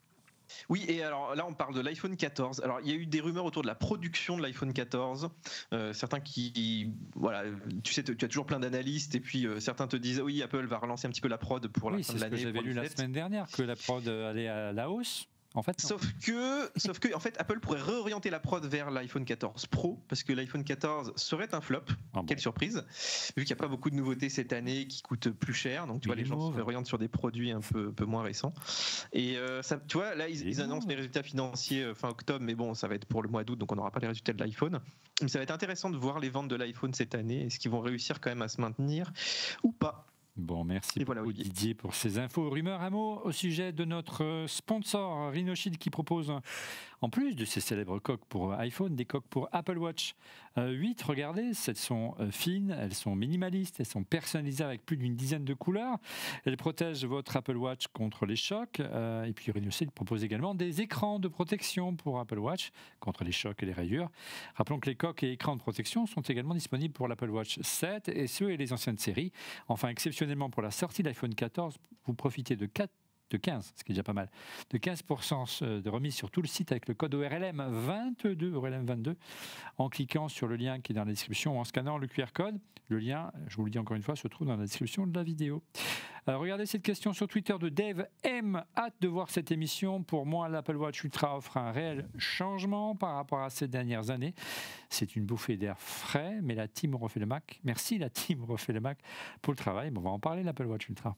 Oui, et alors là on parle de l'iPhone quatorze. Alors il y a eu des rumeurs autour de la production de l'iPhone quatorze. Euh, certains qui, voilà, tu sais, tu as toujours plein d'analystes et puis euh, certains te disent oui, Apple va relancer un petit peu la prod pour oui, la fin de l'année. Oui, c'est ce que j'avais lu la semaine dernière, que la prod allait à la hausse. En fait, non. Sauf que, sauf que, en fait, Apple pourrait réorienter la prod vers l'iPhone quatorze Pro, parce que l'iPhone quatorze serait un flop. Ah bon. Quelle surprise! Vu qu'il n'y a pas beaucoup de nouveautés cette année qui coûtent plus cher, donc tu Mais vois, les il est gens mauve. se réorientent sur des produits un peu, peu moins récents. Et euh, ça, tu vois, là, ils, Il est ils annoncent mauve. les résultats financiers euh, fin octobre, mais bon, ça va être pour le mois d'août, donc on n'aura pas les résultats de l'iPhone. Mais ça va être intéressant de voir les ventes de l'iPhone cette année. Est-ce qu'ils vont réussir quand même à se maintenir ou pas? Bon, merci Et voilà, beaucoup Olivier. Didier pour ces infos. Rumeurs, un mot au sujet de notre sponsor Rhinoshield qui propose, en plus de ces célèbres coques pour iPhone, des coques pour Apple Watch euh, huit. Regardez, elles sont euh, fines, elles sont minimalistes, elles sont personnalisées avec plus d'une dizaine de couleurs. Elles protègent votre Apple Watch contre les chocs. Euh, et puis Rhinoshield propose également des écrans de protection pour Apple Watch contre les chocs et les rayures. Rappelons que les coques et écrans de protection sont également disponibles pour l'Apple Watch sept et ceux et les anciennes séries. Enfin, exceptionnellement pour la sortie de l'iPhone quatorze, vous profitez de quatre de quinze, ce qui est déjà pas mal, de quinze pour cent de remise sur tout le site avec le code O R L M vingt-deux, O R L M vingt-deux, en cliquant sur le lien qui est dans la description ou en scannant le Q R code. Le lien, je vous le dis encore une fois, se trouve dans la description de la vidéo. Euh, regardez cette question sur Twitter de Dave M. Hâte de voir cette émission. Pour moi, l'Apple Watch Ultra offre un réel changement par rapport à ces dernières années. C'est une bouffée d'air frais, mais la team refait le Mac. Merci la team refait le Mac pour le travail. Bon, on va en parler, l'Apple Watch Ultra.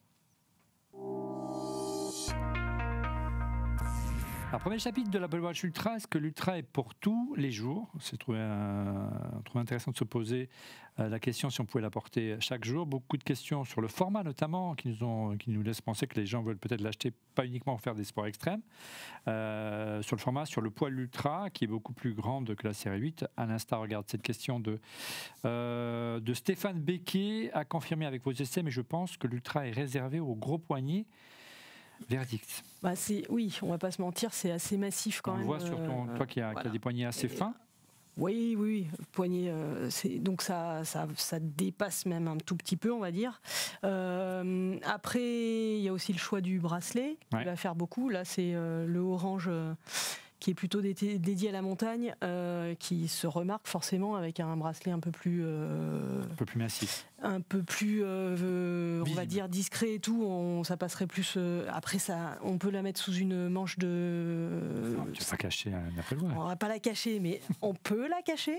Alors, premier chapitre de l'Apple Watch Ultra, est-ce que l'Ultra est pour tous les jours? C'est trouvé, un, trouvé intéressant de se poser euh, la question si on pouvait la porter chaque jour. Beaucoup de questions sur le format notamment, qui nous, ont, qui nous laissent penser que les gens veulent peut-être l'acheter pas uniquement pour faire des sports extrêmes. Euh, sur le format, sur le poids de l'Ultra, qui est beaucoup plus grande que la série huit. À l'instar, regarde cette question de, euh, de Stéphane Becquet, à confirmer avec vos essais, mais je pense que l'Ultra est réservé aux gros poignets. Verdict. Bah c'est, oui, on va pas se mentir, c'est assez massif quand on même. On le voit sur ton, euh, toi qui as voilà. des poignets assez Et, fins. Oui, oui, oui, poignet, euh, c'est, donc ça, ça, ça dépasse même un tout petit peu, on va dire. Euh, après, il y a aussi le choix du bracelet, qui Ouais. va faire beaucoup. Là, c'est euh, le orange euh, qui est plutôt dé- dédié à la montagne, euh, qui se remarque forcément avec un bracelet un peu plus... Euh, un peu plus massif. un peu plus, euh, on va Visible. dire, discret et tout, on, ça passerait plus... euh, après, ça, on peut la mettre sous une manche de... Non, tu ne vas pas cacher un Apple Watch. On va pas la cacher, mais on peut la cacher.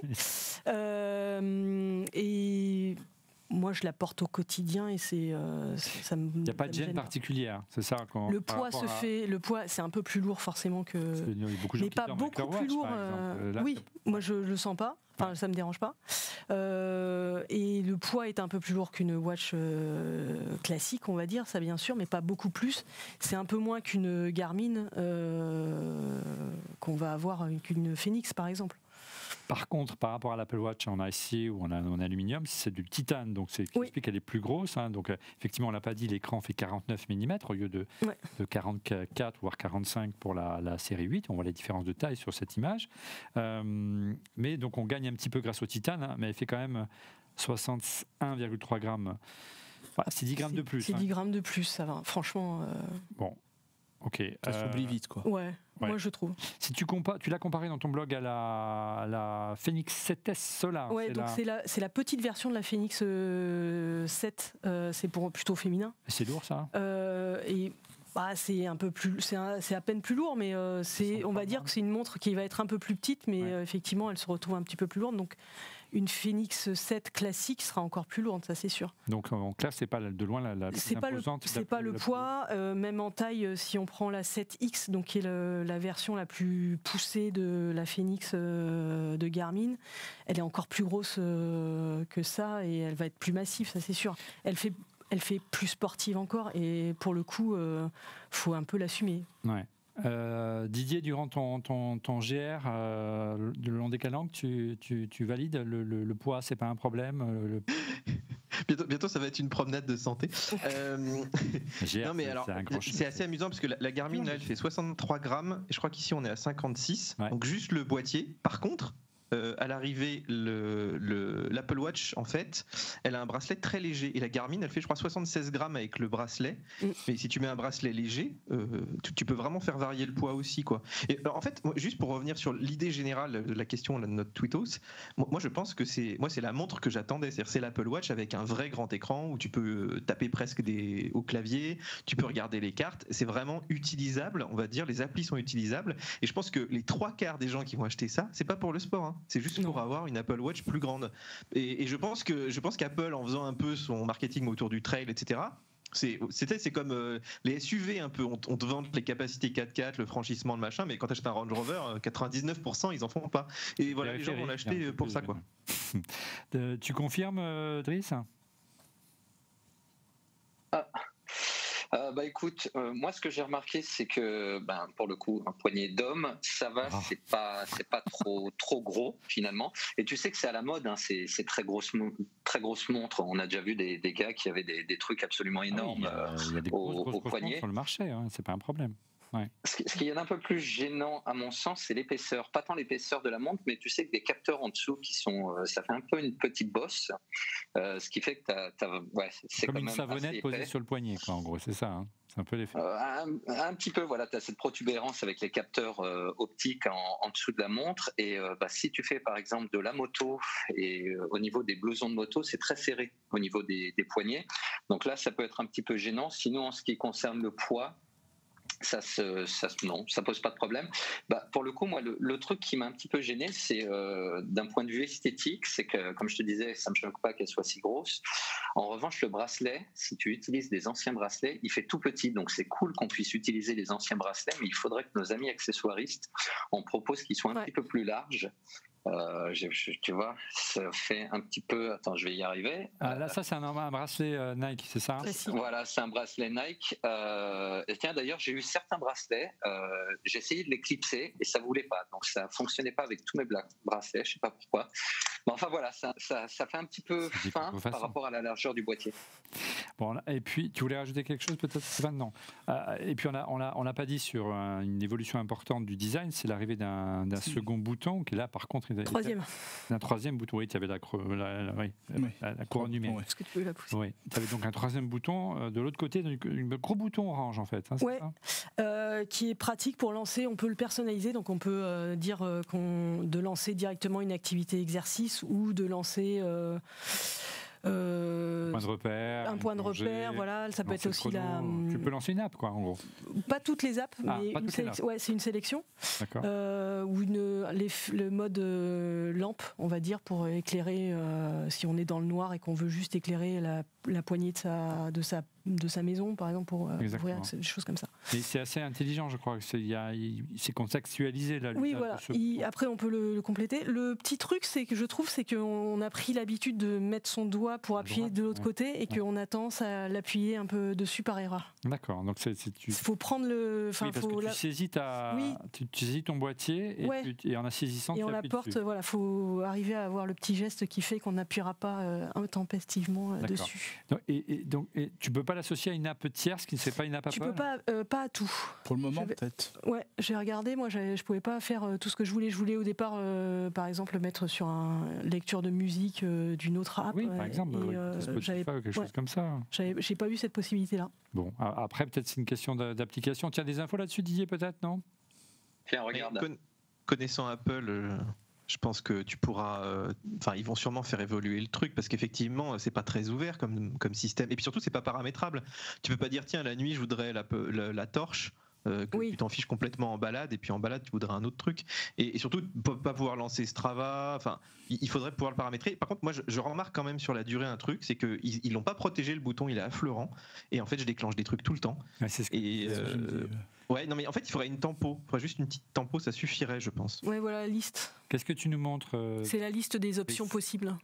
Euh, et moi, je la porte au quotidien et c'est, euh, ça me. Il n'y a pas de ça me gêne particulière, c'est ça quand, Le par poids se rapport à- fait, le poids, c'est un peu plus lourd forcément que. parce que il y a beaucoup de gens Mais qui pas dorment avec beaucoup leur plus watch, lourd. par euh, exemple. Là, oui, moi je le sens pas. Enfin, Ouais. ça me dérange pas. Euh, et le poids est un peu plus lourd qu'une watch euh, classique, on va dire, ça bien sûr, mais pas beaucoup plus. C'est un peu moins qu'une Garmin euh, qu'on va avoir qu'une Phoenix, par exemple. Par contre, par rapport à l'Apple Watch en acier ou en, en aluminium, c'est du titane, donc c'est qui Oui. explique qu'elle est plus grosse. Hein, donc euh, effectivement, on l'a pas dit, l'écran fait quarante-neuf millimètres au lieu de, Ouais. de quarante-quatre voire quarante-cinq pour la, la série huit. On voit les différences de taille sur cette image. Euh, mais donc on gagne un petit peu grâce au titane, hein, mais elle fait quand même soixante-un virgule trois grammes. Enfin, c'est dix grammes de plus. C'est hein. dix grammes de plus, ça va. Franchement, euh, Bon, ok. Ça Euh, s'oublie vite, quoi. ouais, Ouais. moi je trouve. Si tu compares, tu l'as comparé dans ton blog à la, à la Phoenix sept S Solar. Ouais, c'est donc la- c'est la, c'est la petite version de la Phoenix euh, sept, euh, c'est pour plutôt féminin. c'est lourd ça. Euh, et bah, c'est un peu plus, c'est, un- c'est à peine plus lourd, mais euh, c'est, on va dire que c'est une montre qui va être un peu plus petite, mais Ouais. euh, effectivement, elle se retrouve un petit peu plus lourde. Donc, une Phoenix sept classique sera encore plus lourde, ça c'est sûr. Donc en classe, c'est pas la- de loin la, la plus C'est pas le, imposante. c'est la pas plus- le la plus- poids, euh, même en taille, euh, si on prend la sept X, donc qui est le- la version la plus poussée de la Phoenix euh, de Garmin, elle est encore plus grosse euh, que ça et elle va être plus massive, ça c'est sûr. Elle fait, elle fait plus sportive encore et pour le coup, euh, faut un peu l'assumer. Ouais. Euh, Didier, durant ton, ton, ton G R, euh, le long des calanques, tu, tu, tu valides le, le, le poids, c'est pas un problème. euh, Le... Bientôt, bientôt, ça va être une promenade de santé. Euh, G R, non, mais c'est- alors, c'est un grand c'est chiffre. assez amusant parce que la, la Garmin, là, elle fait soixante-trois grammes et je crois qu'ici, on est à cinquante-six. Ouais. Donc, juste le boîtier. Par contre, euh, à l'arrivée, le, le, l'Apple Watch, en fait, elle a un bracelet très léger. Et la Garmin, elle fait, je crois, soixante-seize grammes avec le bracelet. Mm. Mais si tu mets un bracelet léger, euh, tu, tu peux vraiment faire varier le poids aussi, quoi. Et alors, en fait, moi, juste pour revenir sur l'idée générale de la question de notre tweetos, moi, moi je pense que c'est, moi, c'est la montre que j'attendais. C'est-à-dire, c'est l'Apple Watch avec un vrai grand écran où tu peux taper presque des, au clavier, tu peux regarder les cartes. C'est vraiment utilisable, on va dire. Les applis sont utilisables. Et je pense que les trois quarts des gens qui vont acheter ça, c'est pas pour le sport, hein. C'est juste pour avoir une Apple Watch plus grande. Et, et je pense que je pense qu'Apple, en faisant un peu son marketing autour du trail, et cetera. C'est, c'est, c'est comme euh, les S U V un peu, on, on te vante les capacités quatre-quatre, le franchissement, le machin, mais quand tu achètes un Range Rover, quatre-vingt-dix-neuf pour cent ils en font pas. Et voilà, les gens vont l'acheter pour ça, quoi. euh, tu confirmes, euh, Driss ? Ah. Euh, bah écoute, euh, moi ce que j'ai remarqué, c'est que ben, pour le coup, un poignet d'homme, ça va, oh. c'est pas c'est pas trop trop gros finalement. Et tu sais que c'est à la mode, hein, ces, ces très grosses très grosses montres. On a déjà vu des, des gars qui avaient des, des trucs absolument énormes ah oui, il y a, il y a des au, grosses, grosses, au poignet sur le marché, hein, c'est pas un problème. Ouais. Ce qui est un peu plus gênant à mon sens, c'est l'épaisseur. Pas tant l'épaisseur de la montre, mais tu sais que des capteurs en dessous qui sont, ça fait un peu une petite bosse, euh, ce qui fait que t'as, t'as, ouais, c'est comme quand une même savonnette posée sur le poignet, quoi. En gros, c'est ça. Hein. C'est un peu l'effet. Euh, un, un petit peu, voilà, tu as cette protubérance avec les capteurs euh, optiques en, en dessous de la montre. Et euh, bah, si tu fais par exemple de la moto et euh, au niveau des blousons de moto, c'est très serré au niveau des, des poignets. Donc là, ça peut être un petit peu gênant. Sinon, en ce qui concerne le poids, Ça, se, ça non, ça pose pas de problème. Bah, pour le coup, moi, le, le truc qui m'a un petit peu gêné, c'est euh, d'un point de vue esthétique, c'est que, comme je te disais, ça me choque pas qu'elle soit si grosse. En revanche, le bracelet, si tu utilises des anciens bracelets, il fait tout petit, donc c'est cool qu'on puisse utiliser les anciens bracelets, mais il faudrait que nos amis accessoiristes en proposent qu'ils soient un ouais. petit peu plus larges. Euh, je, je, tu vois, ça fait un petit peu. Attends, je vais y arriver. Ah, là, ça, c'est un, un bracelet euh, Nike, c'est ça ? Voilà, c'est un bracelet Nike. Euh, et tiens, d'ailleurs, j'ai eu certains bracelets. Euh, j'ai essayé de les clipser et ça voulait pas. Donc, ça fonctionnait pas avec tous mes bracelets. Je sais pas pourquoi. Mais enfin, voilà, ça, ça, ça fait un petit peu fin par rapport à la largeur du boîtier. Bon, et puis, tu voulais rajouter quelque chose, peut-être, Stéphane ? Non. Euh, et puis, on a, on a, on n'a pas dit sur un, une évolution importante du design, c'est l'arrivée d'un, d'un second bouton qui, là, par contre, Troisième. Un troisième bouton, oui, tu avais la, la, la, oui, oui. la, la couronne numérique. Est-ce que tu peux la pousser ? Oui, tu avais donc un troisième bouton euh, de l'autre côté, un gros bouton orange en fait. Hein, oui, euh, qui est pratique pour lancer, on peut le personnaliser, donc on peut euh, dire euh, qu'on, de lancer directement une activité exercice ou de lancer... Euh, Euh, point de repère, un point de repère, voilà, ça peut être aussi la. Tu peux lancer une app, quoi, en gros. Pas toutes les apps, ah, mais une sélec... ouais, c'est une sélection. D'accord. Euh, ou une, les, le mode euh, lampe, on va dire, pour éclairer euh, si on est dans le noir et qu'on veut juste éclairer la, la poignée de sa, de sa, de sa maison, par exemple, pour euh, ouvrir des choses comme ça. Et c'est assez intelligent, je crois. C'est, y a, c'est contextualisé là. Oui, voilà. Il, après, on peut le, le compléter. Le petit truc, c'est que je trouve, c'est qu'on a pris l'habitude de mettre son doigt pour appuyer de l'autre ouais. côté et qu'on a tendance à l'appuyer un peu dessus par erreur. D'accord. Donc c'est, c'est tu. Faut prendre le. Oui, parce faut que la... tu saisis ta. Oui. Tu, tu saisis ton boîtier et, ouais. tu, et en la saisissant. Et tu on la porte. dessus. Voilà. Faut arriver à avoir le petit geste qui fait qu'on n'appuiera pas euh, intempestivement euh, dessus. Donc, et, et donc et tu peux pas l'associer à une app tierce qui ne serait pas une app Apple. Tu peux pas, euh, pas à tout. Pour le moment, J'avais... peut-être. Ouais, j'ai regardé. Moi, j'avais, je pouvais pas faire euh, tout ce que je voulais. Je voulais au départ, euh, par exemple, le mettre sur une lecture de musique euh, d'une autre app. Oui, par exemple. Et, oui, euh, j'avais quelque chose ouais. comme ça. J'avais, j'ai pas eu cette possibilité-là. Bon, après, peut-être c'est une question d'application. Tu as des infos là-dessus, Didier, peut-être, non ? Tiens, regarde. Con- connaissant Apple. Euh... Je pense que tu pourras. Enfin, euh, ils vont sûrement faire évoluer le truc parce qu'effectivement, c'est pas très ouvert comme, comme système. Et puis surtout, c'est pas paramétrable. Tu peux pas dire tiens, la nuit, je voudrais la, la, la torche. Euh, que oui. Tu t'en fiches complètement en balade et puis en balade tu voudrais un autre truc et, et surtout pas pouvoir lancer Strava, enfin il faudrait pouvoir le paramétrer. Par contre moi je, je remarque quand même sur la durée un truc, c'est qu'ils ils l'ont pas protégé, le bouton il est affleurant et en fait je déclenche des trucs tout le temps. Ouais, c'est ce que et euh, ouais non mais en fait il faudrait une tempo, il faudrait juste une petite tempo, ça suffirait je pense. Ouais voilà la liste. Qu'est-ce que tu nous montres euh... C'est la liste des options possibles.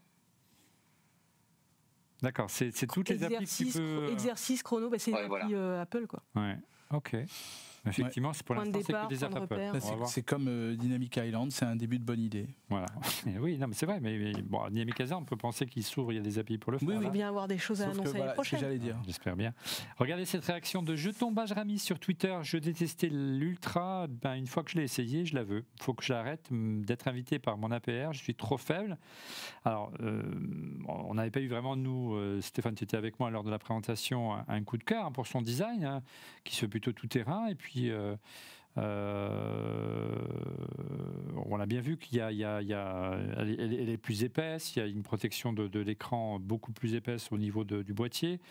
D'accord, c'est, c'est toutes les applis que tu peux... Exercice, chrono, bah c'est ouais, l'appli voilà. euh, Apple quoi. Ouais, ok. Effectivement, c'est pour Point de l'instant, c'est départ, que des point de apps Apple. repère. On va C'est voir. c'est comme euh, Dynamic Island, c'est un début de bonne idée. Voilà. Oui, non, mais c'est vrai. Mais, mais bon, Dynamic Island, on peut penser qu'il s'ouvre, il y a des A P I pour le faire. Oui, Il oui. va bien avoir des choses à Sauf que annoncer voilà, l'année ce que prochaine. j'allais dire. J'espère bien. Regardez cette réaction de Jeton Bajrami sur Twitter. Je détestais l'Ultra. Ben, une fois que je l'ai essayé, je la veux. Il faut que je l'arrête hum, d'être invité par mon A P R. Je suis trop faible. Alors, euh, on n'avait pas eu vraiment, nous, euh, Stéphane, tu étais avec moi lors de la présentation, un, un coup de cœur hein, pour son design, hein, qui se fait plutôt tout terrain. Et puis, euh, euh, on a bien vu qu'il y a, il y a, il y a elle, est, elle est plus épaisse. Il y a une protection de, de l'écran beaucoup plus épaisse au niveau de, du boîtier.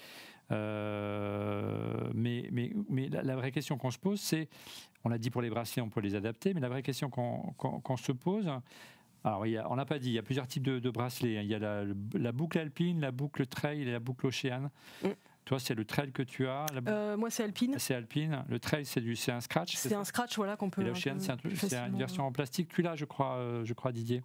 Euh, mais, mais, mais la, la vraie question qu'on se pose, c'est, on l'a dit pour les bracelets, on peut les adapter, mais la vraie question qu'on, qu'on, qu'on se pose, alors il y a, on n'a pas dit, il y a plusieurs types de, de bracelets. Il y a la, la boucle alpine, la boucle trail et la boucle océane. Mm. Toi, c'est le trail que tu as. La boucle, Euh, moi, c'est Alpine. c'est alpine. Le trail, c'est, du, c'est un scratch. C'est ça un scratch, voilà, qu'on peut. Et un l'océane, peu c'est, un truc, plus c'est une facilement- version en plastique. Tu l'as, je crois, euh, je crois, Didier.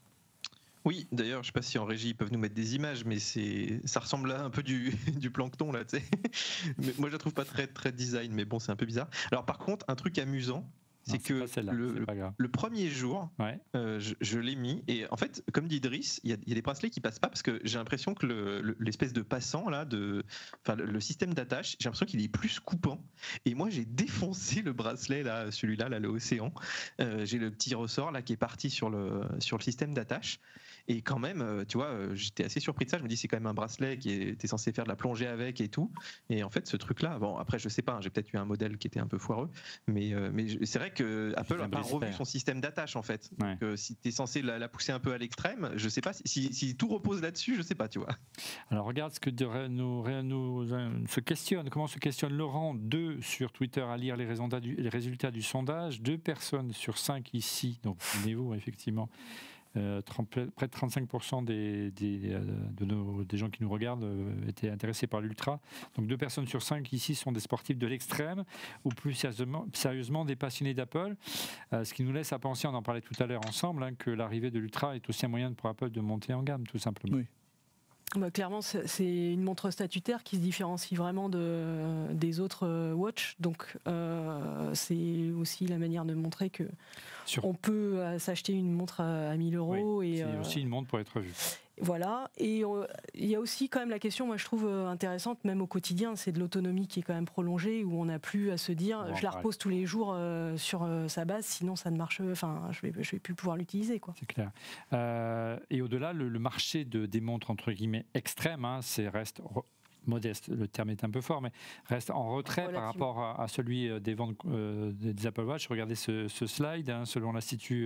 Oui, d'ailleurs, je sais pas si en régie ils peuvent nous mettre des images, mais c'est, ça ressemble à un peu du, du plancton là, tu sais. Mais moi, je la trouve pas très très design, mais bon, c'est un peu bizarre. Alors, par contre, un truc amusant, c'est Non, que pas celle-là, le, c'est pas grave. le premier jour, Ouais. euh, je, je l'ai mis et en fait, comme dit Idriss, il y, a- il y a des bracelets qui passent pas parce que j'ai l'impression que le- le- l'espèce de passant là, de, enfin le, le système d'attache, j'ai l'impression qu'il est plus coupant. Et moi, j'ai défoncé le bracelet là, celui-là, là, le Océan. Euh, j'ai le petit ressort là qui est parti sur le sur le système d'attache. Et quand même, euh, tu vois, euh, j'étais assez surpris de ça. Je me dis, c'est quand même un bracelet qui était censé faire de la plongée avec et tout. Et en fait, ce truc-là, bon, après, je sais pas, hein, j'ai peut-être eu un modèle qui était un peu foireux, mais, euh, mais je- c'est vrai que Apple un n'a pas brise revu fer. son système d'attache en fait. Ouais. Donc, euh, si tu es censé la, la pousser un peu à l'extrême, je sais pas si, si, si tout repose là-dessus, je sais pas, tu vois. Alors regarde ce que de- nous, nous, euh, se questionne, comment se questionne Laurent, deux sur Twitter à lire les résultats du, les résultats du sondage, deux personnes sur cinq ici, donc souvenez-vous effectivement, euh, trente près de trente-cinq pour cent des, des, euh, de nos, des gens qui nous regardent euh, étaient intéressés par l'Ultra. Donc deux personnes sur cinq ici sont des sportifs de l'extrême ou plus sérieusement, sérieusement des passionnés d'Apple, euh, ce qui nous laisse à penser, on en parlait tout à l'heure ensemble, hein, que l'arrivée de l'Ultra est aussi un moyen pour Apple de monter en gamme tout simplement. Oui. Bah, clairement, c'est c'est une montre statutaire qui se différencie vraiment de, des autres euh, watch. Donc, euh, c'est aussi la manière de montrer que Sur- on peut euh, s'acheter une montre à, à mille euros. Oui, et c'est euh, aussi une montre pour être vue. Voilà. Et euh, il y a aussi quand même la question, moi je trouve euh, intéressante, même au quotidien, c'est de l'autonomie qui est quand même prolongée, où on n'a plus à se dire, On va en je la parler. repose tous les jours euh, sur euh, sa base, sinon ça ne marche, enfin, je vais, je vais plus pouvoir l'utiliser, quoi. C'est clair. Euh, et au-delà, le, le marché de, des montres entre guillemets extrêmes, hein, c'est reste re- modeste. Le terme est un peu fort, mais reste en retrait par Relativement. rapport à, à celui euh, des ventes euh, des Apple Watch. Regardez ce, ce slide, hein, selon l'Institut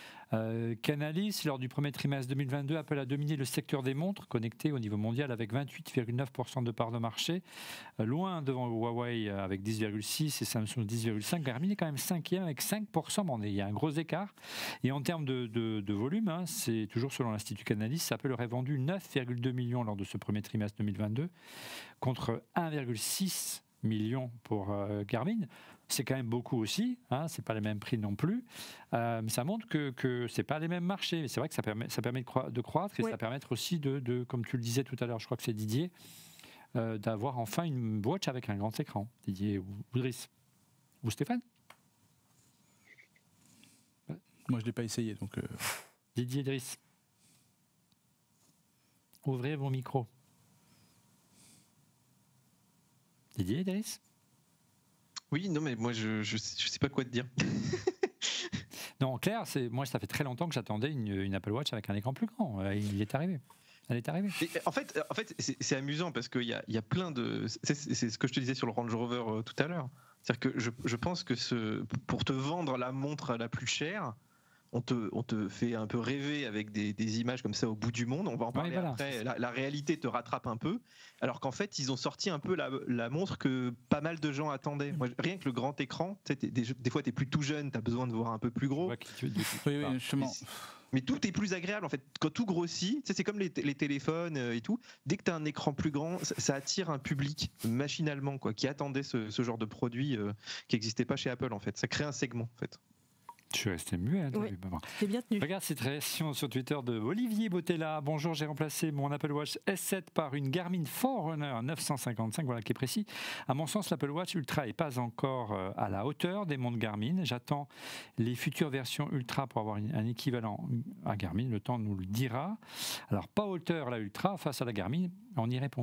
euh, Canalys, lors du premier trimestre deux mille vingt-deux, Apple a dominé le secteur des montres connectées au niveau mondial avec vingt-huit virgule neuf pour cent de part de marché, euh, loin devant Huawei euh, avec dix virgule six et Samsung dix virgule cinq. Garmin est quand même cinquième avec cinq pour cent. Bon, il y a un gros écart. Et en termes de, de, de volume, hein, c'est toujours selon l'Institut Canalys, Apple aurait vendu neuf virgule deux millions lors de ce premier trimestre deux mille vingt-deux contre un virgule six million pour euh, Garmin. C'est quand même beaucoup aussi, hein, c'est pas les mêmes prix non plus, euh, mais ça montre que que c'est pas les mêmes marchés. Mais c'est vrai que ça permet ça permet de, croi- de croître et Oui. ça permet aussi de, de, comme tu le disais tout à l'heure, je crois que c'est Didier, euh, d'avoir enfin une watch avec un grand écran. Didier ou, ou Driss ou Stéphane. Moi, je l'ai pas essayé, donc. euh, Didier Driss. Ouvrez vos micros. Didier Driss. Oui, non, mais moi, je, je, sais- je sais pas quoi te dire. Non, en clair, c'est moi ça fait très longtemps que j'attendais une, une Apple Watch avec un écran plus grand. Euh, Il est arrivé. Elle est arrivée. Et, en fait, en fait c'est c'est amusant parce qu'il y a, il y a plein de. C'est c'est ce que je te disais sur le Range Rover euh, tout à l'heure. C'est-à-dire que je, je pense que ce, pour te vendre la montre la plus chère, on te, on te fait un peu rêver avec des, des images comme ça au bout du monde. On va en parler voilà. après. La, la réalité te rattrape un peu. Alors qu'en fait, ils ont sorti un peu la, la montre que pas mal de gens attendaient. Moi, rien que le grand écran, tu sais, t'es- des, des fois, tu es plus tout jeune, tu as besoin de voir un peu plus Je gros. vois qui tu- de qui tu Oui, parles. oui, justement. Mais tout est plus agréable en fait. Quand tout grossit, tu sais, c'est comme les, les téléphones euh, et tout. Dès que tu as un écran plus grand, ça, ça attire un public machinalement, quoi, qui attendait ce, ce genre de produit euh, qui n'existait pas chez Apple en fait. Ça crée un segment en fait. Je suis resté muet. Hein, oui, c'est bien tenu. Regarde cette réaction sur Twitter de Olivier Botella. Bonjour, j'ai remplacé mon Apple Watch S sept par une Garmin Forerunner neuf cent cinquante-cinq, voilà qui est précis. À mon sens, l'Apple Watch Ultra n'est pas encore à la hauteur des montres Garmin. J'attends les futures versions Ultra pour avoir un équivalent à Garmin. Le temps nous le dira. Alors, pas hauteur la Ultra face à la Garmin, on y répond.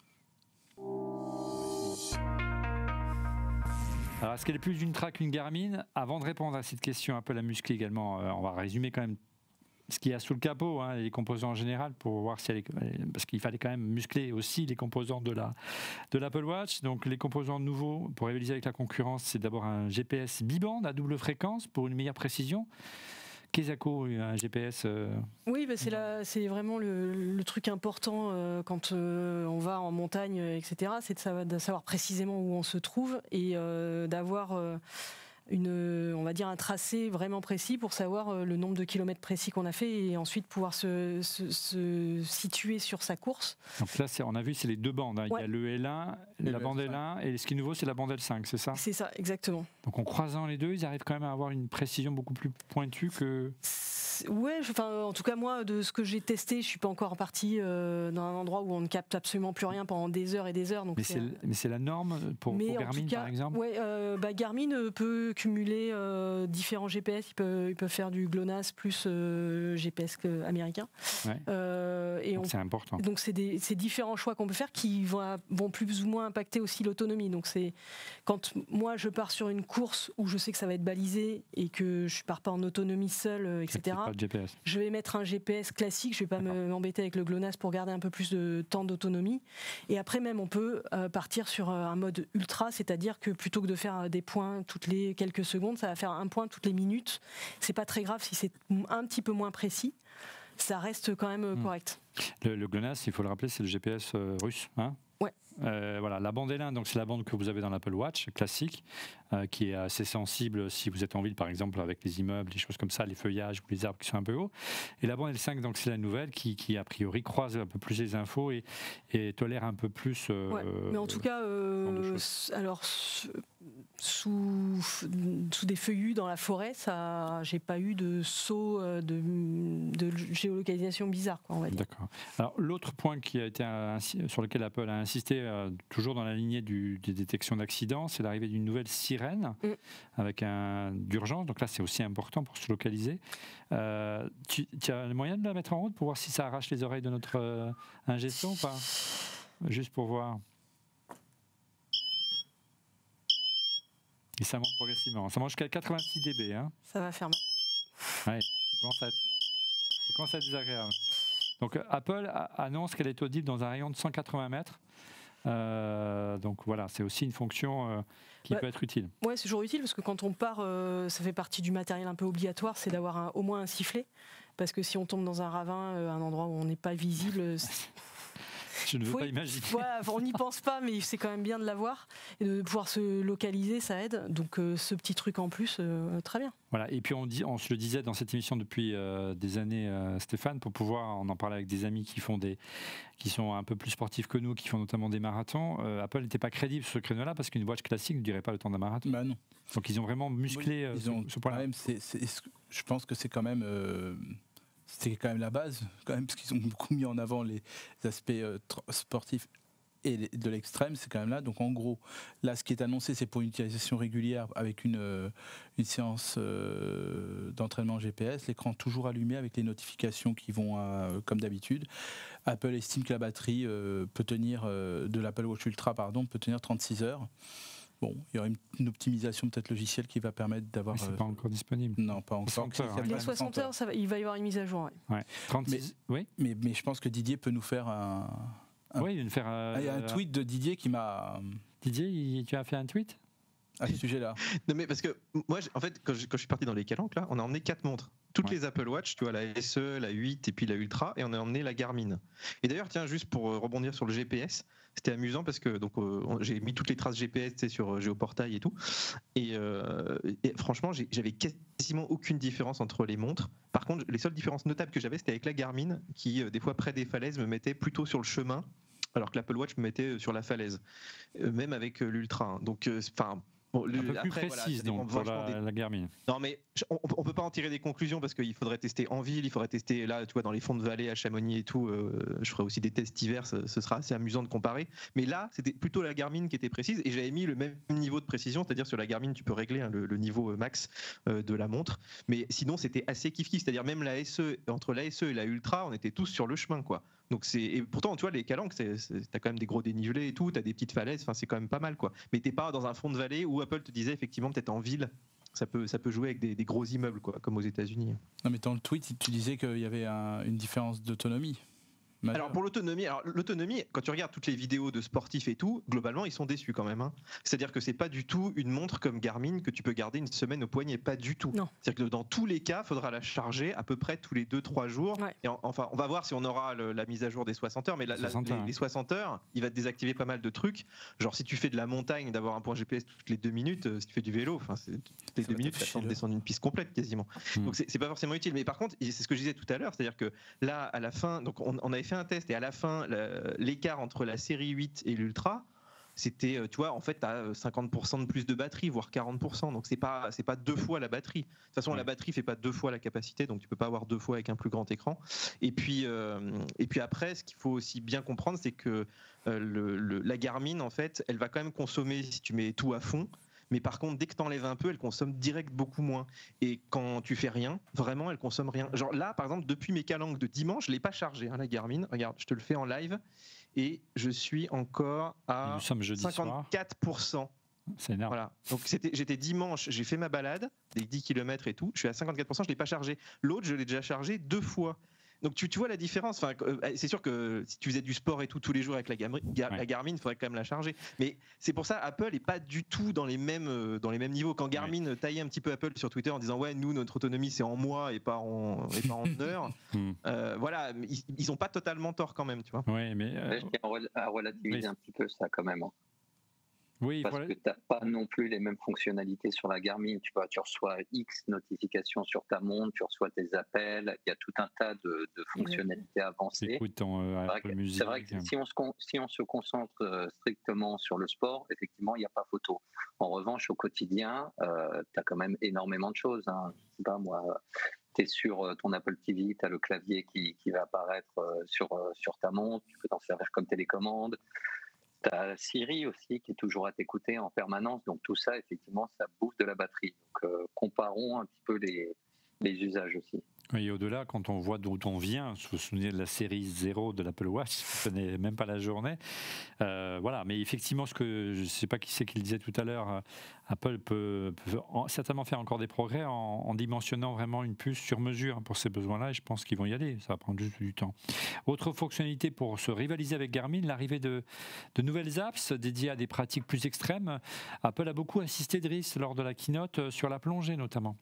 Alors, est-ce qu'elle est plus Ultra qu'une Garmin? Avant de répondre à cette question un peu la musclée également, euh, on va résumer quand même ce qu'il y a sous le capot, hein, les composants en général, pour voir si elle est, parce qu'il fallait quand même muscler aussi les composants de la de l'Apple Watch. Donc les composants nouveaux pour rivaliser avec la concurrence, c'est d'abord un G P S bibande à double fréquence pour une meilleure précision. Kesako, un G P S euh... Oui, bah c'est, la, c'est vraiment le, le truc important euh, quand euh, on va en montagne, et cetera. C'est de savoir, de savoir précisément où on se trouve et euh, d'avoir euh, une, on va dire un tracé vraiment précis pour savoir euh, le nombre de kilomètres précis qu'on a fait et ensuite pouvoir se, se, se situer sur sa course. Donc là, c'est, on a vu, c'est les deux bandes. Hein. Ouais. Il y a le L un, et la bande L un, et ce qui est nouveau, c'est la bande L cinq, c'est ça? C'est ça, exactement. Donc en croisant les deux, ils arrivent quand même à avoir une précision beaucoup plus pointue que... Ouais, enfin, en tout cas moi, de ce que j'ai testé, je suis pas encore parti euh, dans un endroit où on ne capte absolument plus rien pendant des heures et des heures. Donc mais, c'est, c'est, mais c'est la norme pour, pour Garmin, cas, par exemple. Ouais, euh, bah, Garmin peut cumuler euh, différents G P S. Il peut, il peut faire du GLONASS plus euh, G P S américain. Ouais. Euh, et donc on, c'est important. Donc c'est, des, c'est différents choix qu'on peut faire qui vont, vont plus ou moins impacter aussi l'autonomie. Donc c'est quand moi je pars sur une course où je sais que ça va être balisé et que je pars pas en autonomie seule, et cetera. Pas de G P S. Je vais mettre un G P S classique, je vais pas me, m'embêter avec le GLONASS pour garder un peu plus de temps d'autonomie. Et après même, on peut euh, partir sur un mode ultra, c'est-à-dire que plutôt que de faire des points toutes les quelques secondes, ça va faire un point toutes les minutes. C'est pas très grave si c'est un petit peu moins précis. Ça reste quand même mmh. correct. Le, le GLONASS, il faut le rappeler, c'est le G P S euh, russe, hein? Ouais. Euh, voilà, la bande L un, donc c'est la bande que vous avez dans l'Apple Watch classique, euh, qui est assez sensible si vous êtes en ville, par exemple, avec les immeubles, les choses comme ça, les feuillages ou les arbres qui sont un peu hauts. Et la bande L cinq, donc c'est la nouvelle qui, qui a priori croise un peu plus les infos et, et tolère un peu plus. Euh, ouais, mais en tout cas, euh, alors sous, sous des feuillus dans la forêt, ça, j'ai pas eu de saut de, de géolocalisation bizarre, quoi, on va dire. D'accord. Alors l'autre point qui a été sur lequel Apple a insisté, euh, toujours dans la lignée du, des détections d'accidents, c'est l'arrivée d'une nouvelle sirène mm. avec un d'urgence. Donc là, c'est aussi important pour se localiser. Euh, tu, tu as le moyen de la mettre en route pour voir si ça arrache les oreilles de notre euh, ingé son ou pas? Juste pour voir. Et ça monte progressivement. Ça monte jusqu'à quatre-vingt-six décibels. Hein. Ça va faire mal. Ouais, ça commence à être, ça commence à être désagréable. Donc Apple annonce qu'elle est audible dans un rayon de cent quatre-vingts mètres. Euh, donc voilà, c'est aussi une fonction euh, qui bah, peut être utile. Ouais, c'est toujours utile parce que quand on part, euh, ça fait partie du matériel un peu obligatoire, c'est d'avoir un, au moins un sifflet. Parce que si on tombe dans un ravin, euh, un endroit où on n'est pas visible... Je ne veux Faut pas y... imaginer. Voilà, on n'y pense pas, mais c'est quand même bien de l'avoir. Et de pouvoir se localiser, ça aide. Donc euh, ce petit truc en plus, euh, très bien. Voilà. Et puis on, dit, on se le disait dans cette émission depuis euh, des années, euh, Stéphane, pour pouvoir, on en parlait avec des amis qui, font des, qui sont un peu plus sportifs que nous, qui font notamment des marathons. Euh, Apple n'était pas crédible sur ce créneau-là parce qu'une watch classique ne durait pas le temps d'un marathon. Bah non. Donc ils ont vraiment musclé oui, ils ont, ce, ce point-là. Même, c'est, c'est, je pense que c'est quand même... Euh... C'était quand même la base, quand même, parce qu'ils ont beaucoup mis en avant les aspects euh, sportifs et de l'extrême, c'est quand même là. Donc en gros, là, ce qui est annoncé, c'est pour une utilisation régulière avec une, euh, une séance euh, d'entraînement G P S, l'écran toujours allumé avec les notifications qui vont à, comme d'habitude. Apple estime que la batterie euh, peut tenir, euh, de l'Apple Watch Ultra, pardon, peut tenir trente-six heures. Bon, il y aura une, une optimisation peut-être logicielle qui va permettre d'avoir... Mais c'est euh, pas encore disponible. Non, pas encore. soixante heures, les soixante heures, ça va, il va y avoir une mise à jour. Ouais. Ouais. trente-six, mais, oui. Mais, mais je pense que Didier peut nous faire un... un oui, il va nous faire... Euh, il y a un tweet de Didier qui m'a... Didier, il, tu as fait un tweet à ce sujet-là. Non mais parce que moi, en fait, quand je, quand je suis parti dans les calanques, là, on a emmené quatre montres. Toutes ouais. les Apple Watch, tu vois, la S E, la huit et puis la Ultra, et on a emmené la Garmin. Et d'ailleurs, tiens, juste pour rebondir sur le G P S, c'était amusant parce que donc euh, j'ai mis toutes les traces G P S, tu sais, sur Géoportail et tout. Et, euh, et franchement, j'ai, j'avais quasiment aucune différence entre les montres. Par contre, les seules différences notables que j'avais, c'était avec la Garmin, qui euh, des fois près des falaises me mettait plutôt sur le chemin, alors que l'Apple Watch me mettait sur la falaise, euh, même avec euh, l'Ultra. Hein. Donc, enfin. Euh, Bon, le, un peu plus après, précise voilà, donc pour la, des... la Garmin. Non mais on, on peut pas en tirer des conclusions parce qu'il faudrait tester en ville, il faudrait tester là, tu vois, dans les fonds de vallée à Chamonix et tout. Euh, je ferai aussi des tests hiver, ce, ce sera assez amusant de comparer. Mais là, c'était plutôt la Garmin qui était précise et j'avais mis le même niveau de précision, c'est-à-dire sur la Garmin, tu peux régler hein, le, le niveau max euh, de la montre. Mais sinon, c'était assez kiff-kiff, c'est-à-dire même la S E entre la S E et la Ultra, on était tous sur le chemin, quoi. Donc c'est et pourtant tu vois les calanques, c'est, c'est, t'as quand même des gros dénivelés et tout, t'as des petites falaises, enfin c'est quand même pas mal quoi. Mais t'es pas dans un fond de vallée où Apple te disait effectivement peut-être en ville, ça peut ça peut jouer avec des, des gros immeubles quoi, comme aux États-Unis. Non mais dans le tweet tu disais qu'il y avait un, une différence d'autonomie. Majeure. Alors pour l'autonomie, alors l'autonomie, quand tu regardes toutes les vidéos de sportifs et tout, globalement ils sont déçus quand même. Hein. C'est-à-dire que c'est pas du tout une montre comme Garmin que tu peux garder une semaine au poignet, pas du tout. Non. C'est-à-dire que dans tous les cas, il faudra la charger à peu près tous les deux trois jours. Ouais. Et en, enfin, on va voir si on aura le, la mise à jour des soixante heures, mais la, soixante la, heures, les, hein. les soixante heures, il va te désactiver pas mal de trucs. Genre si tu fais de la montagne, d'avoir un point G P S toutes les deux minutes, euh, si tu fais du vélo, enfin c'est toutes les Ça deux va minutes, te tu chier, as de là. descendre une piste complète quasiment. Hmm. Donc c'est, c'est pas forcément utile. Mais par contre, c'est ce que je disais tout à l'heure, c'est-à-dire que là, à la fin, donc on, on avait fait un test et à la fin, la, l'écart entre la série huit et l'Ultra, c'était, tu vois, en fait, tu as cinquante pour cent de plus de batterie, voire quarante pour cent. Donc, c'est pas, c'est pas deux fois la batterie. De toute façon, Ouais. la batterie fait pas deux fois la capacité, donc tu peux pas avoir deux fois avec un plus grand écran. Et puis, euh, et puis après, ce qu'il faut aussi bien comprendre, c'est que euh, le, le, la Garmin, en fait, elle va quand même consommer si tu mets tout à fond. Mais par contre, dès que tu enlèves un peu, elle consomme direct beaucoup moins. Et quand tu fais rien, vraiment, elle consomme rien. Genre là, par exemple, depuis mes calanques de dimanche, je l'ai pas chargée, hein, la Garmin. Regarde, je te le fais en live. Et je suis encore à Nous sommes jeudi soir. cinquante-quatre pour cent. C'est énorme. Voilà. Donc c'était, j'étais dimanche, j'ai fait ma balade, des dix kilomètres et tout. Je suis à cinquante-quatre pour cent, je ne l'ai pas chargé. L'autre, je l'ai déjà chargé deux fois. Donc tu, tu vois la différence. Enfin, euh, c'est sûr que si tu faisais du sport et tout tous les jours avec la, Garmin, Gar, ouais. la Garmin, il faudrait quand même la charger. Mais c'est pour ça Apple n'est pas du tout dans les mêmes euh, dans les mêmes niveaux. Quand Garmin ouais. taillait un petit peu Apple sur Twitter en disant ouais nous notre autonomie c'est en mois et pas en et pas en heures. euh, voilà, ils, ils ont pas totalement tort quand même, tu vois. Oui, mais euh... je tiens à relativiser oui. un petit peu ça quand même. Hein. Oui, parce voilà. que tu n'as pas non plus les mêmes fonctionnalités sur la Garmin. Tu vois, tu reçois X notifications sur ta montre, tu reçois tes appels, il y a tout un tas de, de fonctionnalités avancées. Écoute ton euh, Apple Music. C'est vrai que si on se, si on se concentre strictement sur le sport, effectivement, il n'y a pas photo. En revanche, au quotidien, euh, tu as quand même énormément de choses. Hein. Je sais pas, moi, tu es sur ton Apple T V, tu as le clavier qui, qui va apparaître sur, sur ta montre, tu peux t'en servir comme télécommande. T'as Siri aussi qui est toujours à t'écouter en permanence, donc tout ça effectivement ça bouffe de la batterie. Donc euh, comparons un petit peu les, les usages aussi. Et au-delà, quand on voit d'où on vient, je me souviens de la série zéro de l'Apple Watch, je ne connais même pas la journée. Euh, voilà, mais effectivement, ce que je ne sais pas qui c'est qui le disait tout à l'heure, Apple peut, peut en, certainement faire encore des progrès en, en dimensionnant vraiment une puce sur mesure pour ces besoins-là, et je pense qu'ils vont y aller, ça va prendre juste du temps. Autre fonctionnalité pour se rivaliser avec Garmin, l'arrivée de, de nouvelles apps dédiées à des pratiques plus extrêmes. Apple a beaucoup assisté, Driss, lors de la keynote sur la plongée notamment.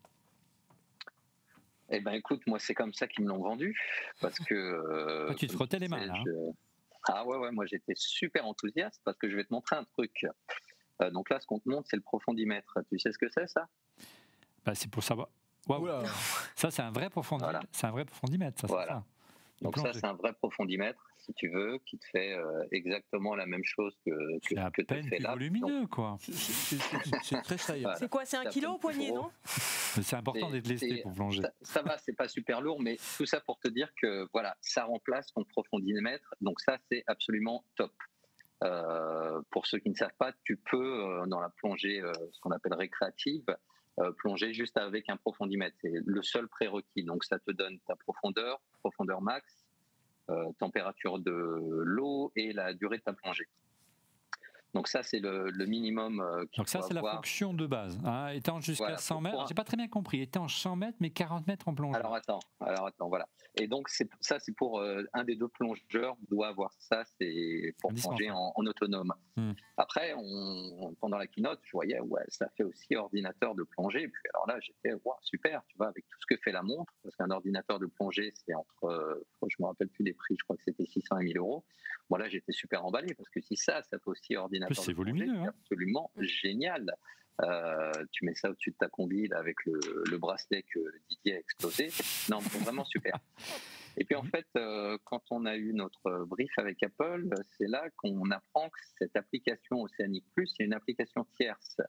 Eh ben écoute, moi c'est comme ça qu'ils me l'ont vendu, parce que... Euh, ah, tu te frottais les mains là je... Ah ouais, ouais, moi j'étais super enthousiaste, parce que je vais te montrer un truc. Euh, donc là, ce qu'on te montre, c'est le profondimètre. Tu sais ce que c'est, ça? Bah, c'est pour savoir... Wow. Ça, c'est un vrai profondimètre. Voilà. C'est un vrai profondimètre, ça, voilà. c'est ça. Donc ça, c'est un vrai profondimètre, si tu veux, qui te fait euh, exactement la même chose que, que, c'est à que peine te fait plus là. volumineux, Donc, quoi. C'est très saillant. Voilà. C'est quoi, c'est un kilo au poignet, non? C'est important d'être lesté pour plonger. Ça, ça va, c'est pas super lourd, mais tout ça pour te dire que voilà, ça remplace ton profondimètre. Donc ça, c'est absolument top. Euh, pour ceux qui ne savent pas, tu peux, euh, dans la plongée, euh, ce qu'on appelle récréative, euh, plonger juste avec un profondimètre. C'est le seul prérequis. Donc ça te donne ta profondeur, profondeur max, euh, température de l'eau et la durée de ta plongée. Donc ça, c'est le, le minimum euh, qu'il Donc ça, faut c'est avoir. la fonction de base. Hein, étant jusqu'à voilà, cent mètres, pour... j'ai pas très bien compris. Étant cent mètres, mais quarante mètres en plongée. Alors attends, alors attends, voilà. Et donc c'est, ça, c'est pour euh, un des deux plongeurs doit avoir ça, c'est pour plonger en, en autonome. Hmm. Après, on, pendant la keynote, je voyais, ouais, ça fait aussi ordinateur de plongée. Et puis alors là, j'étais, wow, super, tu vois, avec tout ce que fait la montre, parce qu'un ordinateur de plongée, c'est entre, euh, je me rappelle plus des prix, je crois que c'était six cents et mille euros. Bon là, j'étais super emballé parce que si ça, ça fait aussi ordinateur. Plus, c'est volumineux, c'est absolument hein. génial. Euh, tu mets ça au-dessus de ta combi là, avec le, le bracelet que Didier a explosé. Non, vraiment super. Et puis en fait, euh, quand on a eu notre brief avec Apple, c'est là qu'on apprend que cette application Oceanic Plus, c'est une application tierce.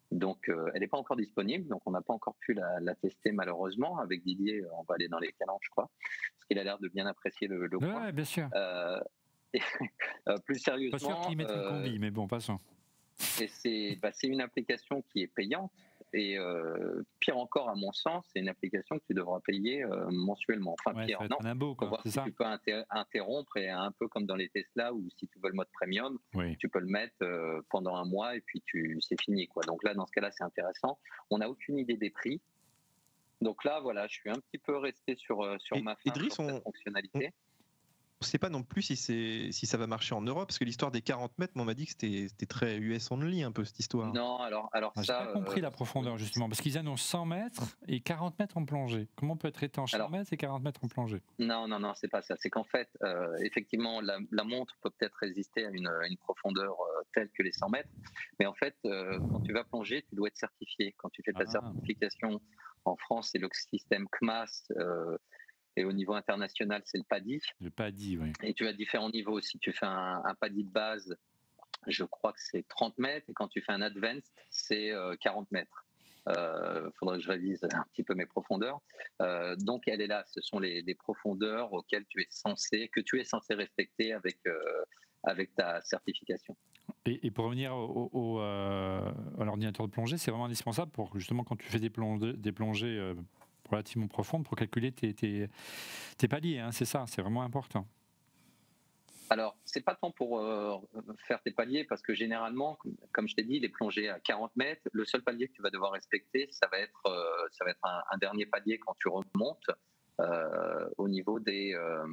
Donc, euh, elle n'est pas encore disponible, donc on n'a pas encore pu la, la tester malheureusement. Avec Didier, on va aller dans les calendes, je crois, parce qu'il a l'air de bien apprécier le, le coin. Ouais, bien sûr. Euh, et, euh, plus sérieusement, pas sûr qu'il mette une combi, mais bon, passons. Et c'est bah, c'est une application qui est payante. Et euh, pire encore, à mon sens, c'est une application que tu devras payer euh, mensuellement. Enfin, ouais, pire, ça non. Un abo, quoi, voir si ça tu peux inter interrompre, et un peu comme dans les Tesla, où si tu veux le mode premium, oui. tu peux le mettre euh, pendant un mois et puis c'est fini, quoi. Donc là, dans ce cas-là, c'est intéressant. On n'a aucune idée des prix. Donc là, voilà, je suis un petit peu resté sur, sur et, ma fin Idriss, sur on, cette fonctionnalité. On... On ne sait pas non plus si, si ça va marcher en Europe, parce que l'histoire des quarante mètres, on m'a dit que c'était très U S only un peu cette histoire. Non, alors, alors ah, ça. J'ai pas compris euh, la profondeur justement, parce qu'ils annoncent cent mètres et quarante mètres en plongée. Comment on peut être étanche cent mètres et quarante mètres en plongée? Non, non, non, c'est pas ça. C'est qu'en fait, euh, effectivement, la, la montre peut peut-être résister à une, une profondeur euh, telle que les cent mètres, mais en fait, euh, quand tu vas plonger, tu dois être certifié. Quand tu fais ta ah. certification en France, c'est le système C M A S. Euh, Et au niveau international, c'est le PADI. Le PADI, oui. Et tu as différents niveaux. Si tu fais un, un PADI de base, je crois que c'est trente mètres. Et quand tu fais un Advanced, c'est euh, quarante mètres. Il euh, faudrait que je révise un petit peu mes profondeurs. Euh, donc, elle est là. Ce sont les, les profondeurs auxquelles tu es censé, que tu es censé respecter avec, euh, avec ta certification. Et, et pour revenir au, au, euh, à l'ordinateur de plongée, c'est vraiment indispensable pour justement quand tu fais des plongées, des plongées euh, relativement profonde pour calculer tes, tes, tes paliers, hein, c'est ça, c'est vraiment important. Alors, c'est pas tant pour euh, faire tes paliers, parce que généralement, comme je t'ai dit, les plongées à quarante mètres, le seul palier que tu vas devoir respecter, ça va être, euh, ça va être un, un dernier palier quand tu remontes euh, au niveau des... Euh,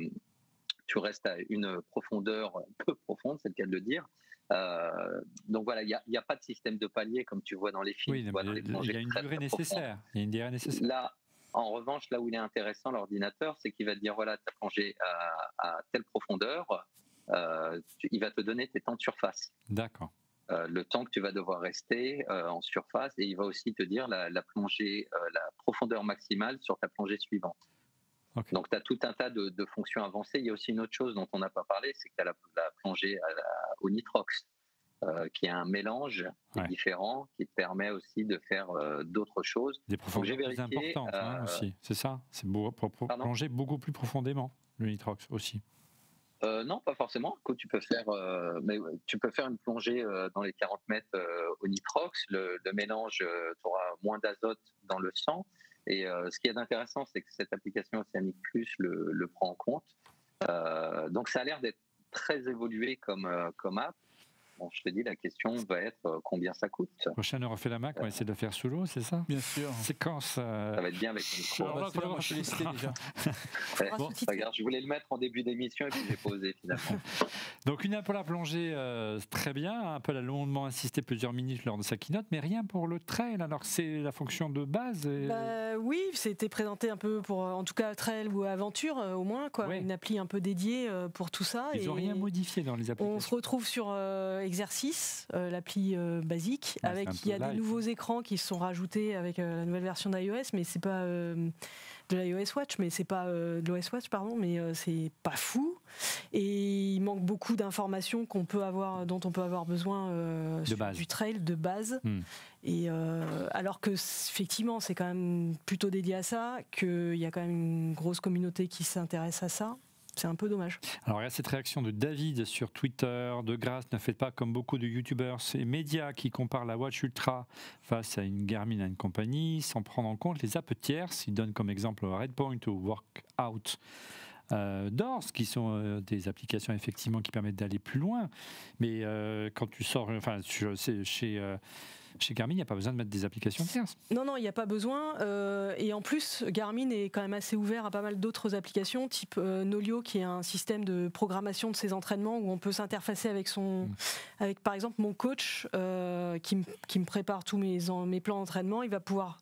tu restes à une profondeur peu profonde, c'est le cas de le dire. Euh, donc voilà, il n'y a, a pas de système de palier comme tu vois dans les films. Oui, vois, dans les il y a une durée nécessaire. Il y a une durée nécessaire. Là, en revanche, là où il est intéressant, l'ordinateur, c'est qu'il va te dire, voilà, tu as plongé à, à telle profondeur, euh, tu, il va te donner tes temps de surface. D'accord. Euh, le temps que tu vas devoir rester euh, en surface, et il va aussi te dire la, la plongée, euh, la profondeur maximale sur ta plongée suivante. Okay. Donc, tu as tout un tas de, de fonctions avancées. Il y a aussi une autre chose dont on n'a pas parlé, c'est que tu as la, la plongée à la, au nitrox. Euh, qui est un mélange ouais. différent, qui te permet aussi de faire euh, d'autres choses. Des profondeurs plus importantes euh, hein, aussi, c'est ça. C'est pour, pour plonger beaucoup plus profondément, le nitrox aussi. Euh, non, pas forcément. Tu peux faire, euh, mais tu peux faire une plongée euh, dans les quarante mètres euh, au nitrox. Le, le mélange, tu auras moins d'azote dans le sang. Et euh, ce qui est intéressant, c'est que cette application Oceanic Plus le, le prend en compte. Euh, donc, ça a l'air d'être très évolué comme, euh, comme app. Bon, je te dis, la question va être euh, combien ça coûte. Prochaine refait la Mac, on va essayer de le faire sous l'eau, c'est ça? Bien sûr. Séquence. Euh... Ça va être bien avec le micro. Ah, bah, c'est moi, je l'ai testé déjà. Ouais, bon, regarde, je voulais le mettre en début d'émission et puis j'ai posé finalement. Donc une app pour la plongée, euh, très bien. Apple a longuement insisté plusieurs minutes lors de sa keynote, mais rien pour le trail. Alors c'est la fonction de base. Et... Bah, oui, c'était présenté un peu pour, en tout cas, trail ou aventure euh, au moins, quoi. Ouais. Une appli un peu dédiée euh, pour tout ça. Ils n'ont rien modifié dans les applications. On se retrouve sur euh, Exercice, euh, l'appli euh, basique, ouais, avec il y a live. Des nouveaux écrans qui se sont rajoutés avec euh, la nouvelle version d'iOS, mais c'est pas euh, de l'iOS Watch, mais c'est pas euh, de l'O S Watch, pardon, mais euh, c'est pas fou. Et il manque beaucoup d'informations qu'on peut avoir, dont on peut avoir besoin euh, sur base. du trail de base. Hmm. Et euh, alors que effectivement, c'est quand même plutôt dédié à ça, qu'il y a quand même une grosse communauté qui s'intéresse à ça. C'est un peu dommage. Alors il y a cette réaction de David sur Twitter. De grâce, ne faites pas comme beaucoup de youtubeurs et médias qui comparent la Watch Ultra face à une Garmin and Company sans prendre en compte les apps tierces. Ils donnent comme exemple Redpoint ou Workout euh, Doors, qui sont euh, des applications effectivement qui permettent d'aller plus loin. Mais euh, quand tu sors, enfin chez... chez euh, Chez Garmin, il n'y a pas besoin de mettre des applications tierces. Non, non, il n'y a pas besoin. Euh, et en plus, Garmin est quand même assez ouvert à pas mal d'autres applications, type euh, Nolio, qui est un système de programmation de ses entraînements où on peut s'interfacer avec son, mmh. avec par exemple mon coach euh, qui, qui me prépare tous mes, mes plans d'entraînement. Il va pouvoir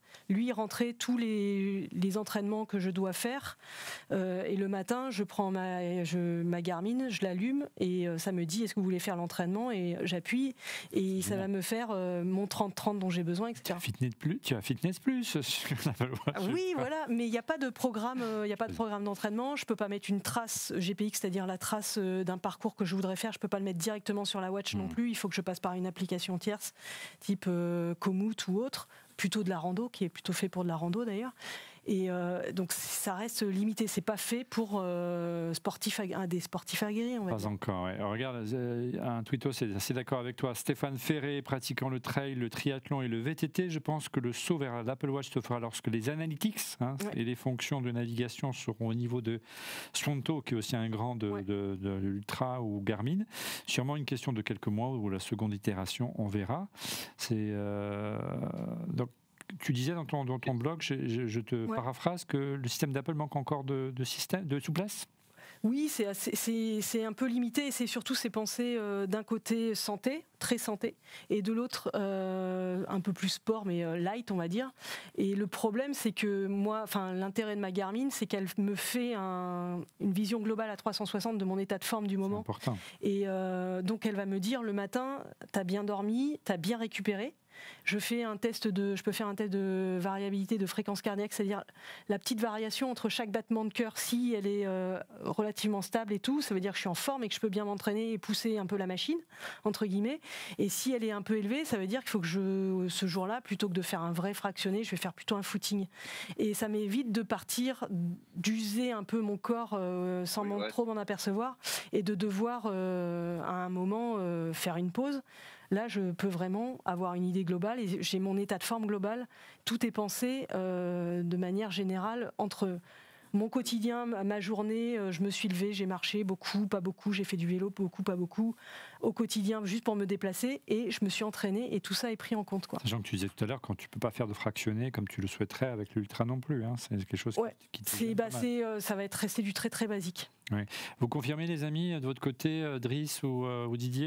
lui rentrer tous les, les entraînements que je dois faire. Euh, et le matin, je prends ma, je, ma Garmin, je l'allume et euh, ça me dit est-ce que vous voulez faire l'entraînement, et j'appuie et ça va me faire euh, mon trente trente dont j'ai besoin, et cetera. Fitness plus, tu as Fitness Plus sur l'Apple Watch. Oui, voilà, mais il n'y a pas de programme, il n'y a pas de programme d'entraînement. Je peux pas mettre une trace G P X, c'est-à-dire la trace d'un parcours que je voudrais faire. Je peux pas le mettre directement sur la watch mmh. non plus. Il faut que je passe par une application tierce, type euh, Komoot ou autre, plutôt de la rando, qui est plutôt fait pour de la rando d'ailleurs. Et euh, donc ça reste limité, c'est pas fait pour euh, sportifs, ag- des sportifs aguerris. On va pas dire. encore. Ouais. Regarde, un tweetos, c'est assez d'accord avec toi. Stéphane Ferré, pratiquant le trail, le triathlon et le V T T, je pense que le saut vers l'Apple Watch se fera lorsque les analytics hein, ouais. et les fonctions de navigation seront au niveau de Suunto, qui est aussi un grand de, ouais. de, de, de l'Ultra ou Garmin. Sûrement une question de quelques mois ou la seconde itération, on verra. C'est euh, donc. Tu disais dans ton, dans ton blog, je, je, je te ouais. paraphrase, que le système d'Apple manque encore de, de, système, de souplesse ? Oui, c'est, assez, c'est, c'est un peu limité et c'est surtout c'est pensé euh, d'un côté santé, très santé, et de l'autre euh, un peu plus sport, mais euh, light, on va dire. Et le problème, c'est que moi, enfin, l'intérêt de ma Garmin, c'est qu'elle me fait un, une vision globale à trois cent soixante de mon état de forme du moment. C'est important. Et euh, donc, elle va me dire le matin, t'as bien dormi, t'as bien récupéré. Je fais un test de, je peux faire un test de variabilité de fréquence cardiaque, c'est-à-dire la petite variation entre chaque battement de cœur. Si elle est euh, relativement stable et tout, ça veut dire que je suis en forme et que je peux bien m'entraîner et pousser un peu la machine, entre guillemets. Et si elle est un peu élevée, ça veut dire qu'il faut que je, ce jour-là, plutôt que de faire un vrai fractionné, je vais faire plutôt un footing. Et ça m'évite de partir, d'user un peu mon corps euh, sans oui, ouais. trop m'en apercevoir et de devoir euh, à un moment euh, faire une pause. Là, je peux vraiment avoir une idée globale et j'ai mon état de forme global. Tout est pensé euh, de manière générale entre mon quotidien, ma journée. Euh, je me suis levée, j'ai marché beaucoup, pas beaucoup. J'ai fait du vélo, beaucoup, pas beaucoup. Au quotidien, juste pour me déplacer, et je me suis entraînée et tout ça est pris en compte, quoi. Sachant que tu disais tout à l'heure, quand tu peux pas faire de fractionné comme tu le souhaiterais avec l'Ultra non plus, hein, c'est quelque chose ouais. qui, qui c'est, bah, c'est, euh, ça va être resté du très très basique. Oui. Vous confirmez, les amis, de votre côté, Driss ou, euh, ou Didier ?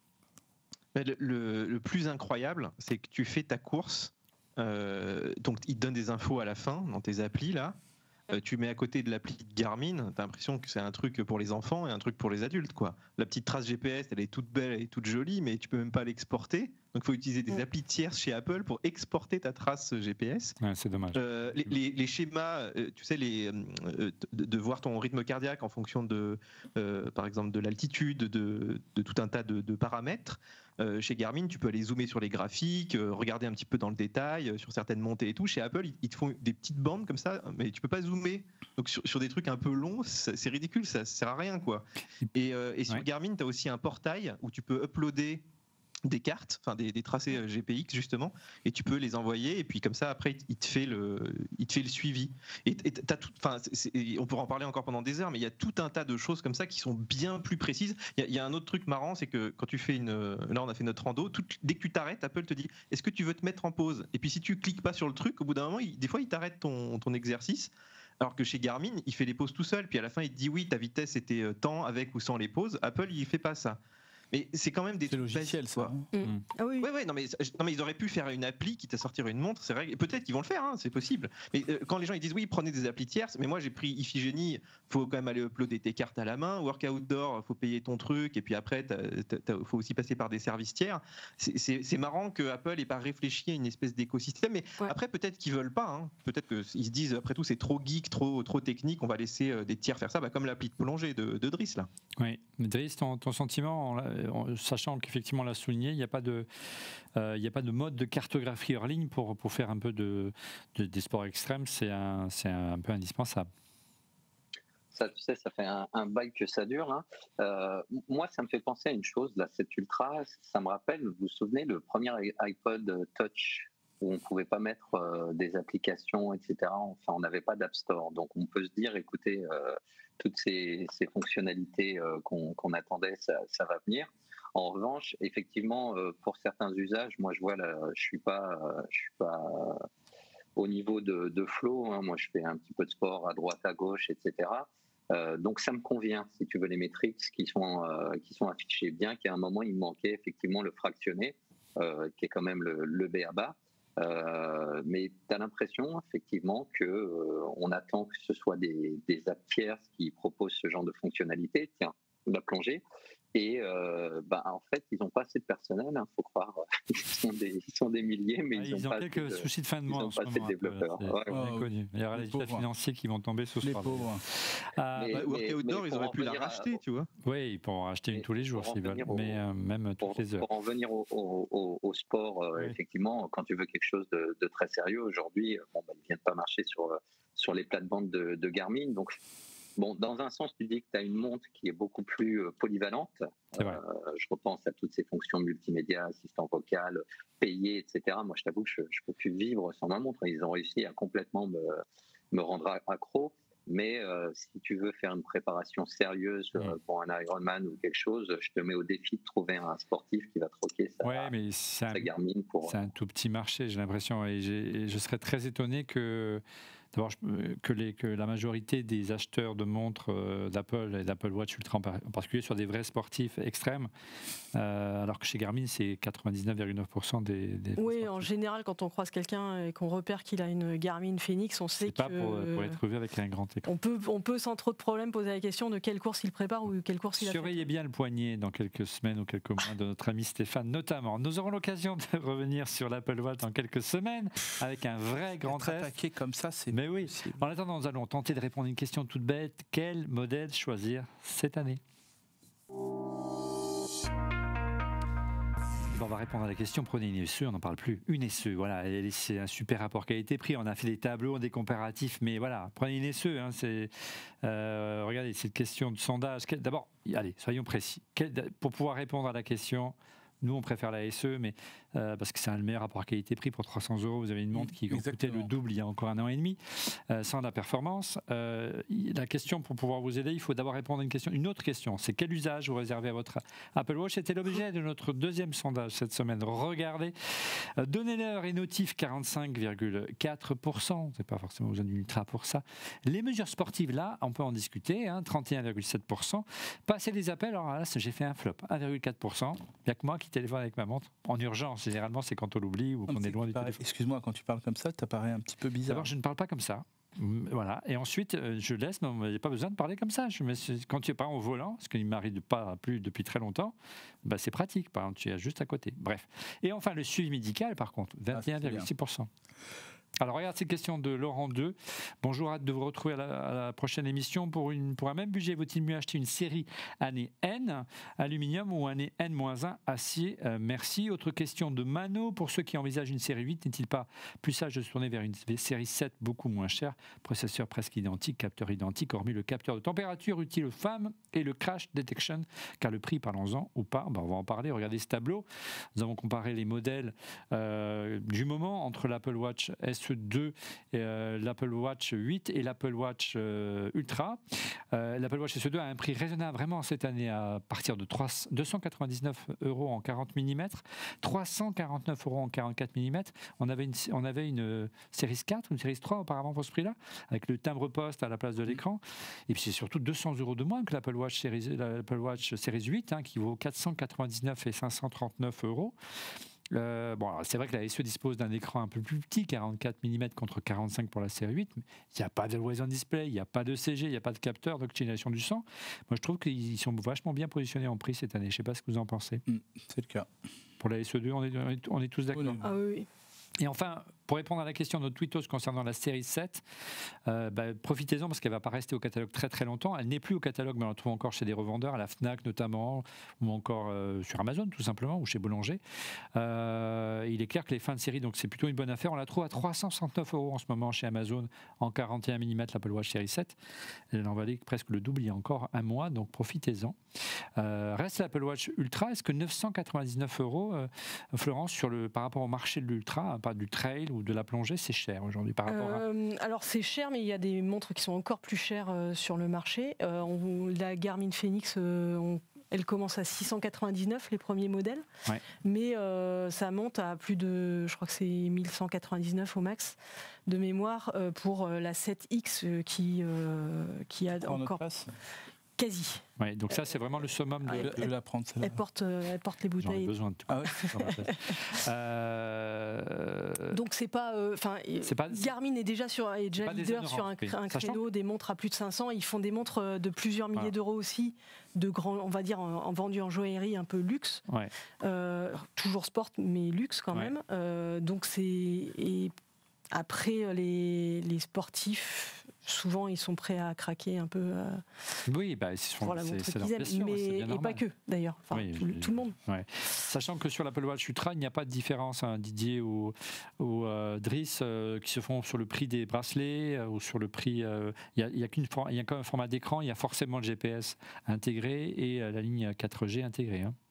Le, le, le plus incroyable, c'est que tu fais ta course, euh, donc il te donne des infos à la fin dans tes applis là. Euh, tu mets à côté de l'appli de Garmin, t'as l'impression que c'est un truc pour les enfants et un truc pour les adultes, quoi. La petite trace G P S, elle est toute belle, elle est toute jolie, mais tu peux même pas l'exporter. Donc il faut utiliser des applis tierces chez Apple pour exporter ta trace G P S. Ouais, c'est dommage. Euh, les, les, les schémas, euh, tu sais, les, euh, de, de voir ton rythme cardiaque en fonction de, euh, par exemple, de l'altitude, de, de tout un tas de, de paramètres. Euh, chez Garmin, tu peux aller zoomer sur les graphiques, euh, regarder un petit peu dans le détail, euh, sur certaines montées et tout. Chez Apple, ils, ils te font des petites bandes comme ça, mais tu peux pas zoomer. Donc sur, sur des trucs un peu longs, ça, c'est ridicule, ça sert à rien, quoi. Et, euh, et sur ouais. Garmin, tu as aussi un portail où tu peux uploader des cartes, enfin des, des tracés G P X justement, et tu peux les envoyer et puis comme ça après il te fait le, il te fait le suivi. Et t'as tout, enfin on pourra en parler encore pendant des heures, mais il y a tout un tas de choses comme ça qui sont bien plus précises. Il y a, il y a un autre truc marrant, c'est que quand tu fais une, là on a fait notre rando, tout, dès que tu t'arrêtes, Apple te dit est-ce que tu veux te mettre en pause. Et puis si tu cliques pas sur le truc, au bout d'un moment, il, des fois il t'arrête ton, ton exercice. Alors que chez Garmin, il fait les pauses tout seul, puis à la fin il te dit oui ta vitesse était tant avec ou sans les pauses. Apple il fait pas ça. Mais c'est quand même des c'est logiciel, ça. Mmh. Ah oui. Ouais, ouais, non mais, non mais ils auraient pu faire une appli qui t'a sortir une montre, c'est vrai. Peut-être qu'ils vont le faire, hein, c'est possible. Mais euh, quand les gens ils disent oui, prenez des applis tierces, mais moi j'ai pris Iphigénie, faut quand même aller uploader tes cartes à la main. Workoutdoor, faut payer ton truc, et puis après, il faut aussi passer par des services tiers. C'est, c'est, c'est marrant que Apple ait pas réfléchi à une espèce d'écosystème, mais ouais. après peut-être qu'ils veulent pas. Hein. Peut-être qu'ils se disent après tout c'est trop geek, trop trop technique, on va laisser des tiers faire ça, bah, comme l'appli de plongée de, de Driss là. Oui, Driss, ton, ton sentiment, en, en, sachant qu'effectivement on l'a souligné, il n'y a pas de, euh, il n'y a pas de mode de cartographie hors ligne pour pour faire un peu de, de des sports extrêmes, c'est un c'est un peu indispensable. Ça, tu sais, ça fait un, un bail que ça dure. Hein. Euh, moi, ça me fait penser à une chose, là, cette Ultra, ça me rappelle, vous vous souvenez, le premier iPod Touch où on ne pouvait pas mettre euh, des applications, et cetera. Enfin, on n'avait pas d'App Store. Donc, on peut se dire, écoutez, euh, toutes ces, ces fonctionnalités euh, qu'on, qu'on attendait, ça, ça va venir. En revanche, effectivement, euh, pour certains usages, moi, je vois, là, je suis pas, euh, je suis pas euh, au niveau de, de flow. Hein. Moi, je fais un petit peu de sport à droite, à gauche, et cetera. Euh, donc, ça me convient, si tu veux, les métriques qui sont, euh, qui sont affichées. Bien qu'à un moment, il me manquait effectivement le fractionné, euh, qui est quand même le, le B A B A. Euh, mais tu as l'impression effectivement qu'on euh, attend que ce soit des, des apps tierces qui proposent ce genre de fonctionnalité, tiens, la plongée. Et euh, bah, en fait, ils n'ont pas assez de personnel, il hein, faut croire. Ils sont, des, ils sont des milliers, mais ah, ils, ils ont ont pas quelques de, soucis de fin de mois. Ils n'ont pas assez de développeurs. C'est ouais, ouais, ouais. connu. Il y aura les résultats financiers qui vont tomber ce les soir. pauvres. Ah, bah, Work Outdoor, ils auraient pu la racheter, à... tu vois. Oui, ils pourront en racheter une tous les jours s'ils veulent, au, mais euh, même pour, toutes les heures. Pour en venir au, au, au, au sport, euh, oui. effectivement, quand tu veux quelque chose de, de très sérieux, aujourd'hui, bon, bah, ils ne viennent pas marcher sur, sur les plates-bandes de, de Garmin. Donc, bon, dans un sens, tu dis que tu as une montre qui est beaucoup plus polyvalente. C'est vrai. Euh, je repense à toutes ces fonctions multimédia, assistant vocal, payé, et cetera. Moi, je t'avoue que je ne peux plus vivre sans ma montre. Ils ont réussi à complètement me, me rendre accro. Mais euh, si tu veux faire une préparation sérieuse euh, pour un Ironman ou quelque chose, je te mets au défi de trouver un sportif qui va troquer sa, ouais, mais c'est sa un, Garmin pour... C'est un tout petit marché, j'ai l'impression. Et, et je serais très étonné que, d'abord, que, les, que la majorité des acheteurs de montres euh, d'Apple et d'Apple Watch Ultra en, en particulier sur des vrais sportifs extrêmes, euh, alors que chez Garmin, c'est quatre-vingt-dix-neuf virgule neuf pour cent des, des oui, sportifs. En général, quand on croise quelqu'un et qu'on repère qu'il a une Garmin Fenix, on sait c'est que... pas pour, pour être vu avec un grand écran. On peut, on peut sans trop de problème poser la question de quelle course il prépare ou quelle course il a fait. Surveillez bien le poignet dans quelques semaines ou quelques mois de notre ami Stéphane notamment. Nous aurons l'occasion de revenir sur l'Apple Watch dans quelques semaines avec un vrai grand Être test. attaqué comme ça, c'est Mais oui. possible. En attendant, nous allons tenter de répondre à une question toute bête. Quel modèle choisir cette année ? On va répondre à la question, prenez une S E, on n'en parle plus. Une S E, voilà, c'est un super rapport qualité-prix. On a fait des tableaux, des comparatifs, mais voilà, prenez une S E. Hein, c'est, euh, regardez, cette question de sondage. D'abord, allez, soyons précis. Quel, pour pouvoir répondre à la question, nous, on préfère la S E, mais euh, parce que c'est un le meilleur rapport qualité-prix pour trois cents euros. Vous avez une montre qui coûtait le double il y a encore un an et demi, euh, sans la performance. Euh, la question, pour pouvoir vous aider, il faut d'abord répondre à une question. Une autre question, c'est quel usage vous réservez à votre Apple Watch ? C'était l'objet de notre deuxième sondage cette semaine. Regardez, euh, donnez-leur et notif quarante-cinq virgule quatre pour cent. C'est pas forcément besoin d'une ultra pour ça. Les mesures sportives, là, on peut en discuter, hein, trente et un virgule sept pour cent. Passer les appels, alors là, j'ai fait un flop, un virgule quatre pour cent. Il n'y a que moi qui téléphone avec ma montre en urgence. Généralement, c'est quand on l'oublie ou qu'on est loin du paraît, téléphone. Excuse-moi, quand tu parles comme ça, ça paraît un petit peu bizarre. D'abord, je ne parle pas comme ça. Voilà. Et ensuite, je laisse, mais il n'y a pas besoin de parler comme ça. Je me suis, quand tu es pas au volant, ce qui ne m'arrive pas plus depuis très longtemps, bah c'est pratique. Par exemple, tu es juste à côté. Bref. Et enfin, le suivi médical, par contre, vingt et un virgule six pour cent. Alors, regarde cette question de Laurent deux. Bonjour, hâte de vous retrouver à la, à la prochaine émission. Pour, une, pour un même budget, vaut-il mieux acheter une série année N, aluminium, ou année N moins un, acier ? euh, Merci. Autre question de Mano. Pour ceux qui envisagent une série huit, n'est-il pas plus sage de se tourner vers une série sept beaucoup moins chère ? Processeur presque identique, capteur identique, hormis le capteur de température utile aux femmes et le crash detection, car le prix, parlons-en ou pas, ben on va en parler. Regardez ce tableau. Nous avons comparé les modèles euh, du moment entre l'Apple Watch S E deux, euh, l'Apple Watch huit et l'Apple Watch euh, Ultra. Euh, L'Apple Watch S E deux a un prix raisonnable vraiment cette année à partir de deux cent quatre-vingt-dix-neuf euros en quarante millimètres, trois cent quarante-neuf euros en quarante-quatre millimètres. On avait une, on avait une Series quatre, une Series trois auparavant pour ce prix-là, avec le timbre-poste à la place de l'écran. Et puis c'est surtout deux cents euros de moins que l'Apple Watch Series, l'Apple Watch Series huit, hein, qui vaut quatre cent quatre-vingt-dix-neuf et cinq cent trente-neuf euros. Euh, bon, c'est vrai que la S E dispose d'un écran un peu plus petit, quarante-quatre millimètres contre quarante-cinq pour la série huit, mais il n'y a pas de Always On Display, il n'y a pas de C G, il n'y a pas de capteur d'oxygénation du sang. Moi, je trouve qu'ils sont vachement bien positionnés en prix cette année. Je ne sais pas ce que vous en pensez. Mmh, c'est le cas. Pour la S E deux, on est, on est tous d'accord. Ah oui. Et enfin, pour répondre à la question de notre tweetos concernant la série sept, euh, bah, profitez-en parce qu'elle ne va pas rester au catalogue très très longtemps. Elle n'est plus au catalogue, mais on la trouve encore chez des revendeurs, à la Fnac notamment, ou encore euh, sur Amazon tout simplement, ou chez Boulanger. Euh, il est clair que les fins de série, donc c'est plutôt une bonne affaire. On la trouve à trois cent soixante-neuf euros en ce moment chez Amazon en quarante et un millimètres l'Apple Watch série sept. Elle en valait presque le double il y a encore un mois, donc profitez-en. Euh, reste l'Apple Watch Ultra. Est-ce que neuf cent quatre-vingt-dix-neuf euros, euh, Florence, sur le, par rapport au marché de l'Ultra, pas du trail ou de la plongée, c'est cher aujourd'hui par rapport euh, à... Alors c'est cher, mais il y a des montres qui sont encore plus chères euh, sur le marché. Euh, on, la Garmin Fenix, euh, on, elle commence à six cent quatre-vingt-dix-neuf les premiers modèles, ouais. mais euh, ça monte à plus de, je crois que c'est mille cent quatre-vingt-dix-neuf au max de mémoire euh, pour euh, la sept X euh, qui, euh, qui a Prends encore... quasi. Ouais, donc ça, c'est vraiment le summum de. Je vais la prendre, celle-là. Elle porte, euh, elle porte les J'en ai bouteilles. besoin de tout. Ah ouais. euh... Donc c'est pas, enfin, euh, pas, Garmin est déjà sur, est déjà leader sur un, un créneau des montres à plus de cinq cents. Ils font des montres de plusieurs milliers voilà. d'euros aussi, de grands, on va dire, en, en vendu en joaillerie un peu luxe, ouais. euh, toujours sport mais luxe quand ouais. même. Euh, donc c'est et après les, les sportifs. Souvent, ils sont prêts à craquer un peu euh, oui, bah, c'est, pour la montre qu'ils aiment, blessure, mais et pas que d'ailleurs, enfin, oui, tout, tout le monde. Ouais. Sachant que sur l'Apple Watch Ultra, il n'y a pas de différence, hein, Didier ou, ou euh, Driss, euh, qui se font sur le prix des bracelets euh, ou sur le prix. Euh, il n'y a, a qu'une il y a qu'un format d'écran, il y a forcément le G P S intégré et euh, la ligne quatre G intégrée. Hein.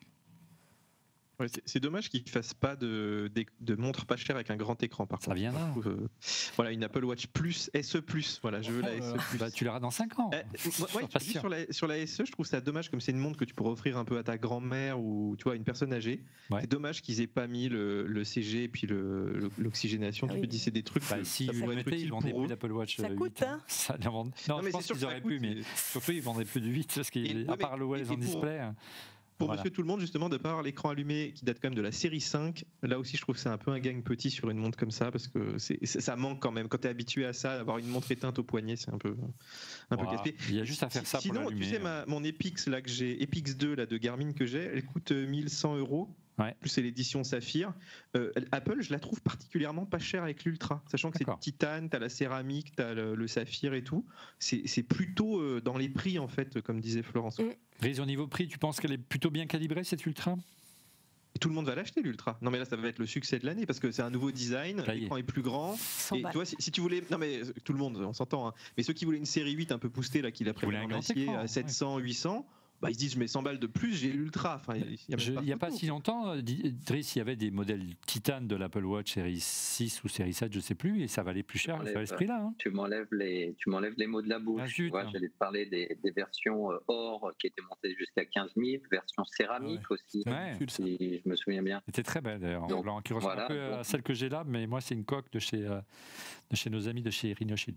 Ouais, c'est, c'est dommage qu'ils ne fassent pas de, de, de montre pas chère avec un grand écran par ça contre. Viendra. Euh, voilà, une Apple Watch Plus, S E Plus, voilà, je veux oh, la S E Plus. Bah, tu l'auras dans cinq ans. Eh, ouais, sur, la, sur la S E, je trouve ça dommage, comme c'est une montre que tu pourrais offrir un peu à ta grand-mère ou tu vois, une personne âgée. Ouais. C'est dommage qu'ils aient pas mis le, le C G et puis le, le, l'oxygénation. Ah, tu oui. me dis, c'est des trucs. Bah, si ils mettaient, ils vendaient plus d'Apple Watch. Ça coûte, hein. Ça, non, non, mais je pense qu'ils auraient pu, mais surtout, ils vendaient plus de huit, parce qu'à part le Waze en display. Pour voilà. Monsieur tout le monde, justement, de ne pas avoir l'écran allumé qui date quand même de la série cinq, là aussi je trouve que c'est un peu un gagne petit sur une montre comme ça, parce que c'est, ça manque quand même. Quand tu es habitué à ça, avoir une montre éteinte au poignet, c'est un peu, un wow. peu casse-pied. Il y a juste à faire ça Sinon, pour l'allumer. Tu sais, ma, mon Epix, là, que j'ai, Epix deux là, de Garmin que j'ai, elle coûte mille cent euros. Ouais. Plus c'est l'édition Saphir. Euh, Apple, je la trouve particulièrement pas chère avec l'Ultra, sachant que D'accord. c'est du titane, t'as la céramique, t'as le, le saphir et tout. C'est, c'est plutôt euh, dans les prix en fait, comme disait Florence. Mm. Riz, au niveau prix, tu penses qu'elle est plutôt bien calibrée cette Ultra ? Et tout le monde va l'acheter l'Ultra. Non mais là ça va être le succès de l'année parce que c'est un nouveau design, l'écran est plus grand. Et tu vois si, si tu voulais, non mais tout le monde, on s'entend. Hein, mais ceux qui voulaient une série huit un peu boostée là, qui l'a prévu en acier à sept cents, huit cents. Bah, ils se disent je mets cent balles de plus, j'ai l'Ultra. Enfin, il n'y a, a pas si longtemps, Driss, il y avait des modèles titane de l'Apple Watch série six ou série sept, je ne sais plus, et ça valait plus cher à ce prix-là. Hein. Tu m'enlèves les, tu m'enlèves les mots de la bouche. Ah, tu vois, j'allais te parler des, des versions or qui étaient montées jusqu'à quinze mille, version céramique ouais. aussi, ouais. si je me souviens bien. C'était très belle d'ailleurs, donc, blanc, qui ressemble voilà, un peu donc, à celle que j'ai là, mais moi c'est une coque de chez, euh, de chez nos amis de chez Rhinoshield.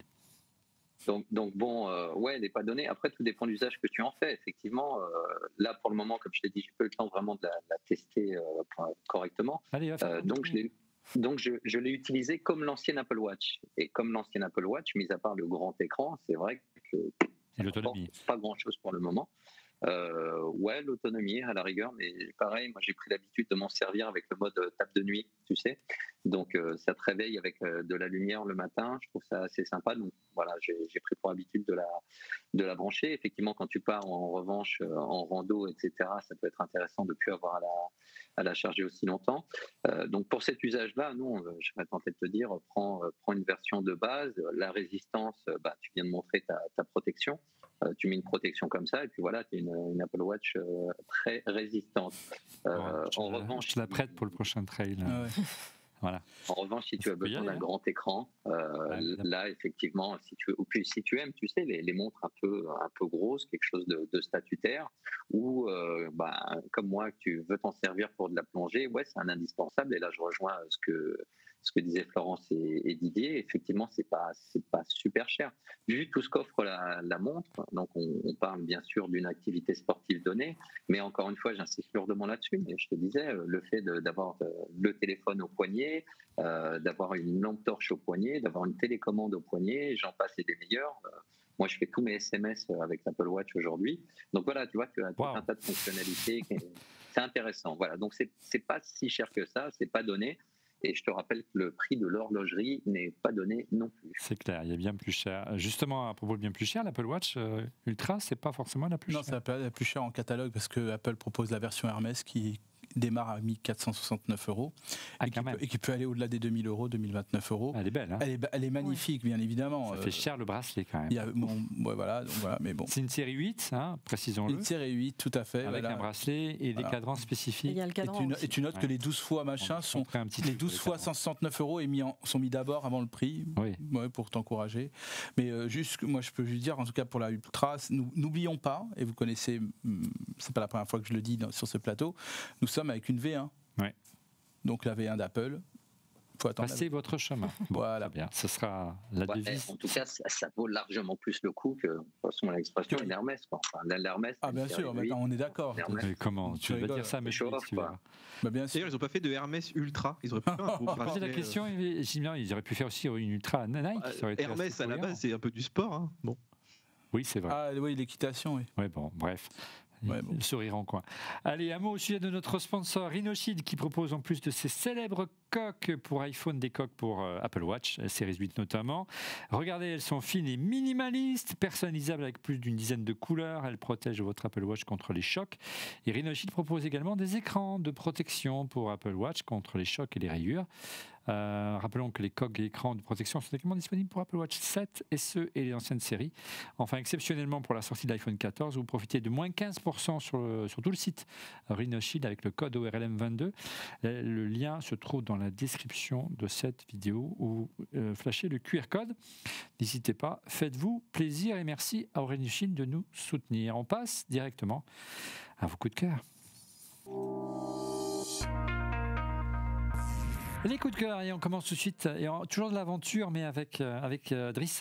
Donc, donc bon, euh, ouais, elle n'est pas donnée. Après, tout dépend de l'usage que tu en fais. Effectivement, euh, là, pour le moment, comme je t'ai dit, j'ai pas eu le temps vraiment de la, la tester euh, correctement. Allez, euh, donc, je l'ai, donc je, je l'ai utilisé comme l'ancienne Apple Watch. Et comme l'ancienne Apple Watch, mis à part le grand écran, c'est vrai que ça l'autonomie. Pas grand-chose pour le moment. Euh, ouais, l'autonomie à la rigueur, mais pareil, moi j'ai pris l'habitude de m'en servir avec le mode table de nuit, tu sais. Donc euh, ça te réveille avec euh, de la lumière le matin, je trouve ça assez sympa. Donc voilà, j'ai, j'ai pris pour habitude de la, de la brancher. Effectivement, quand tu pars en revanche euh, en rando, et cetera, ça peut être intéressant de ne plus avoir à la, à la charger aussi longtemps. Euh, donc pour cet usage-là, nous, je serais tenté de te dire, prends, prends une version de base. La résistance, bah, tu viens de montrer ta, ta protection. Euh, tu mets une protection comme ça et puis voilà, tu as une, une Apple Watch euh, très résistante. Euh, ouais, je, en la, revanche, je la prête pour le prochain trail. Ah ouais. Voilà. En revanche, si tu as besoin d'un hein. grand écran, euh, ouais, là effectivement, si tu, ou puis si tu aimes, tu sais, les, les montres un peu, un peu grosses, quelque chose de, de statutaire, ou euh, bah, comme moi, que tu veux t'en servir pour de la plongée, ouais, c'est un indispensable. Et là, je rejoins ce que ce que disaient Florence et, et Didier. Effectivement, c'est pas, c'est pas super cher. Vu tout ce qu'offre la, la montre, donc on, on parle bien sûr d'une activité sportive donnée, mais encore une fois, j'insiste lourdement là-dessus. Mais je te disais, le fait de, d'avoir le téléphone au poignet, euh, d'avoir une lampe torche au poignet, d'avoir une télécommande au poignet, j'en passe et des meilleurs. Euh, moi, je fais tous mes S M S avec l'Apple Watch aujourd'hui. Donc voilà, tu vois, tu as tout wow. un tas de fonctionnalités. C'est intéressant. Voilà, donc c'est, c'est pas si cher que ça, c'est pas donné. Et je te rappelle que le prix de l'horlogerie n'est pas donné non plus. C'est clair, il y a bien plus cher. Justement, à propos de bien plus cher, l'Apple Watch euh, Ultra, c'est pas forcément la plus non, chère. Non, c'est la plus chère en catalogue parce que Apple propose la version Hermès qui démarre à mille quatre cent soixante-neuf euros ah, et, qui peut, et qui peut aller au-delà des deux mille euros, deux mille vingt-neuf euros. Elle est belle, hein. Elle est, elle est magnifique, oui. Bien évidemment. Ça fait cher le bracelet quand même. Il y a, bon, ouais, voilà, donc voilà, mais bon. C'est une série huit, hein, précisons-le. Une série huit, tout à fait. Avec voilà. un bracelet et voilà. des cadrans spécifiques. Il y a le cadran et, tu, et tu notes ouais. que les douze fois machin sont un petit les douze fois cent soixante-neuf euros et mis en, sont mis d'abord avant le prix, oui. ouais, pour t'encourager. Mais euh, juste, moi je peux juste dire, en tout cas pour la Ultra, nous, n'oublions pas, et vous connaissez, c'est pas la première fois que je le dis dans, sur ce plateau, nous sommes avec une V un. Ouais. Donc la V un d'Apple, Faut attendre. Passez votre chemin. Bon, Voilà. bien, ce sera la Ouais, devise. en tout cas, ça, ça vaut largement plus le coup que, de toute façon, l'expression est l'Hermès. Quoi. Enfin, l'Hermès. Ah bien sûr, maintenant on est d'accord. Hermès. Mais comment Tu tu vas rigoles. dire ça, mais Show je off, tu quoi. verras. Bah, bien sûr. D'ailleurs, ils n'ont pas fait de Hermès Ultra. Ils auraient pu faire un gros Poser la bracelet, question, euh, Gilles, ils auraient pu faire aussi une ultra Nike. euh, Ça aurait été Hermès, assez à la cohérent. base, c'est un peu du sport. Hein. Bon. Oui, c'est vrai. Ah oui, l'équitation, oui. Ouais, bon, bref. Ouais, bon. Le sourire en coin. Allez, un mot au sujet de notre sponsor Rhinoshield qui propose en plus de ses célèbres coques pour iPhone des coques pour euh, Apple Watch, Series huit notamment. Regardez, elles sont fines et minimalistes, personnalisables avec plus d'une dizaine de couleurs. Elles protègent votre Apple Watch contre les chocs. Et Rhinoshield propose également des écrans de protection pour Apple Watch contre les chocs et les rayures. Euh, rappelons que les coques et écrans de protection sont également disponibles pour Apple Watch sept, S E et les anciennes séries. Enfin, exceptionnellement pour la sortie de l'iPhone quatorze, vous profitez de moins quinze pour cent sur, le, sur tout le site Rhinoshield avec le code O R L M vingt-deux. Le lien se trouve dans la description de cette vidéo où euh, flashez le Q R code. N'hésitez pas, faites-vous plaisir et merci à Rhinoshield de nous soutenir. On passe directement à vos coups de cœur. Les coups de cœur, et on commence tout de suite, et on- toujours de l'aventure, mais avec, euh, avec euh, Driss.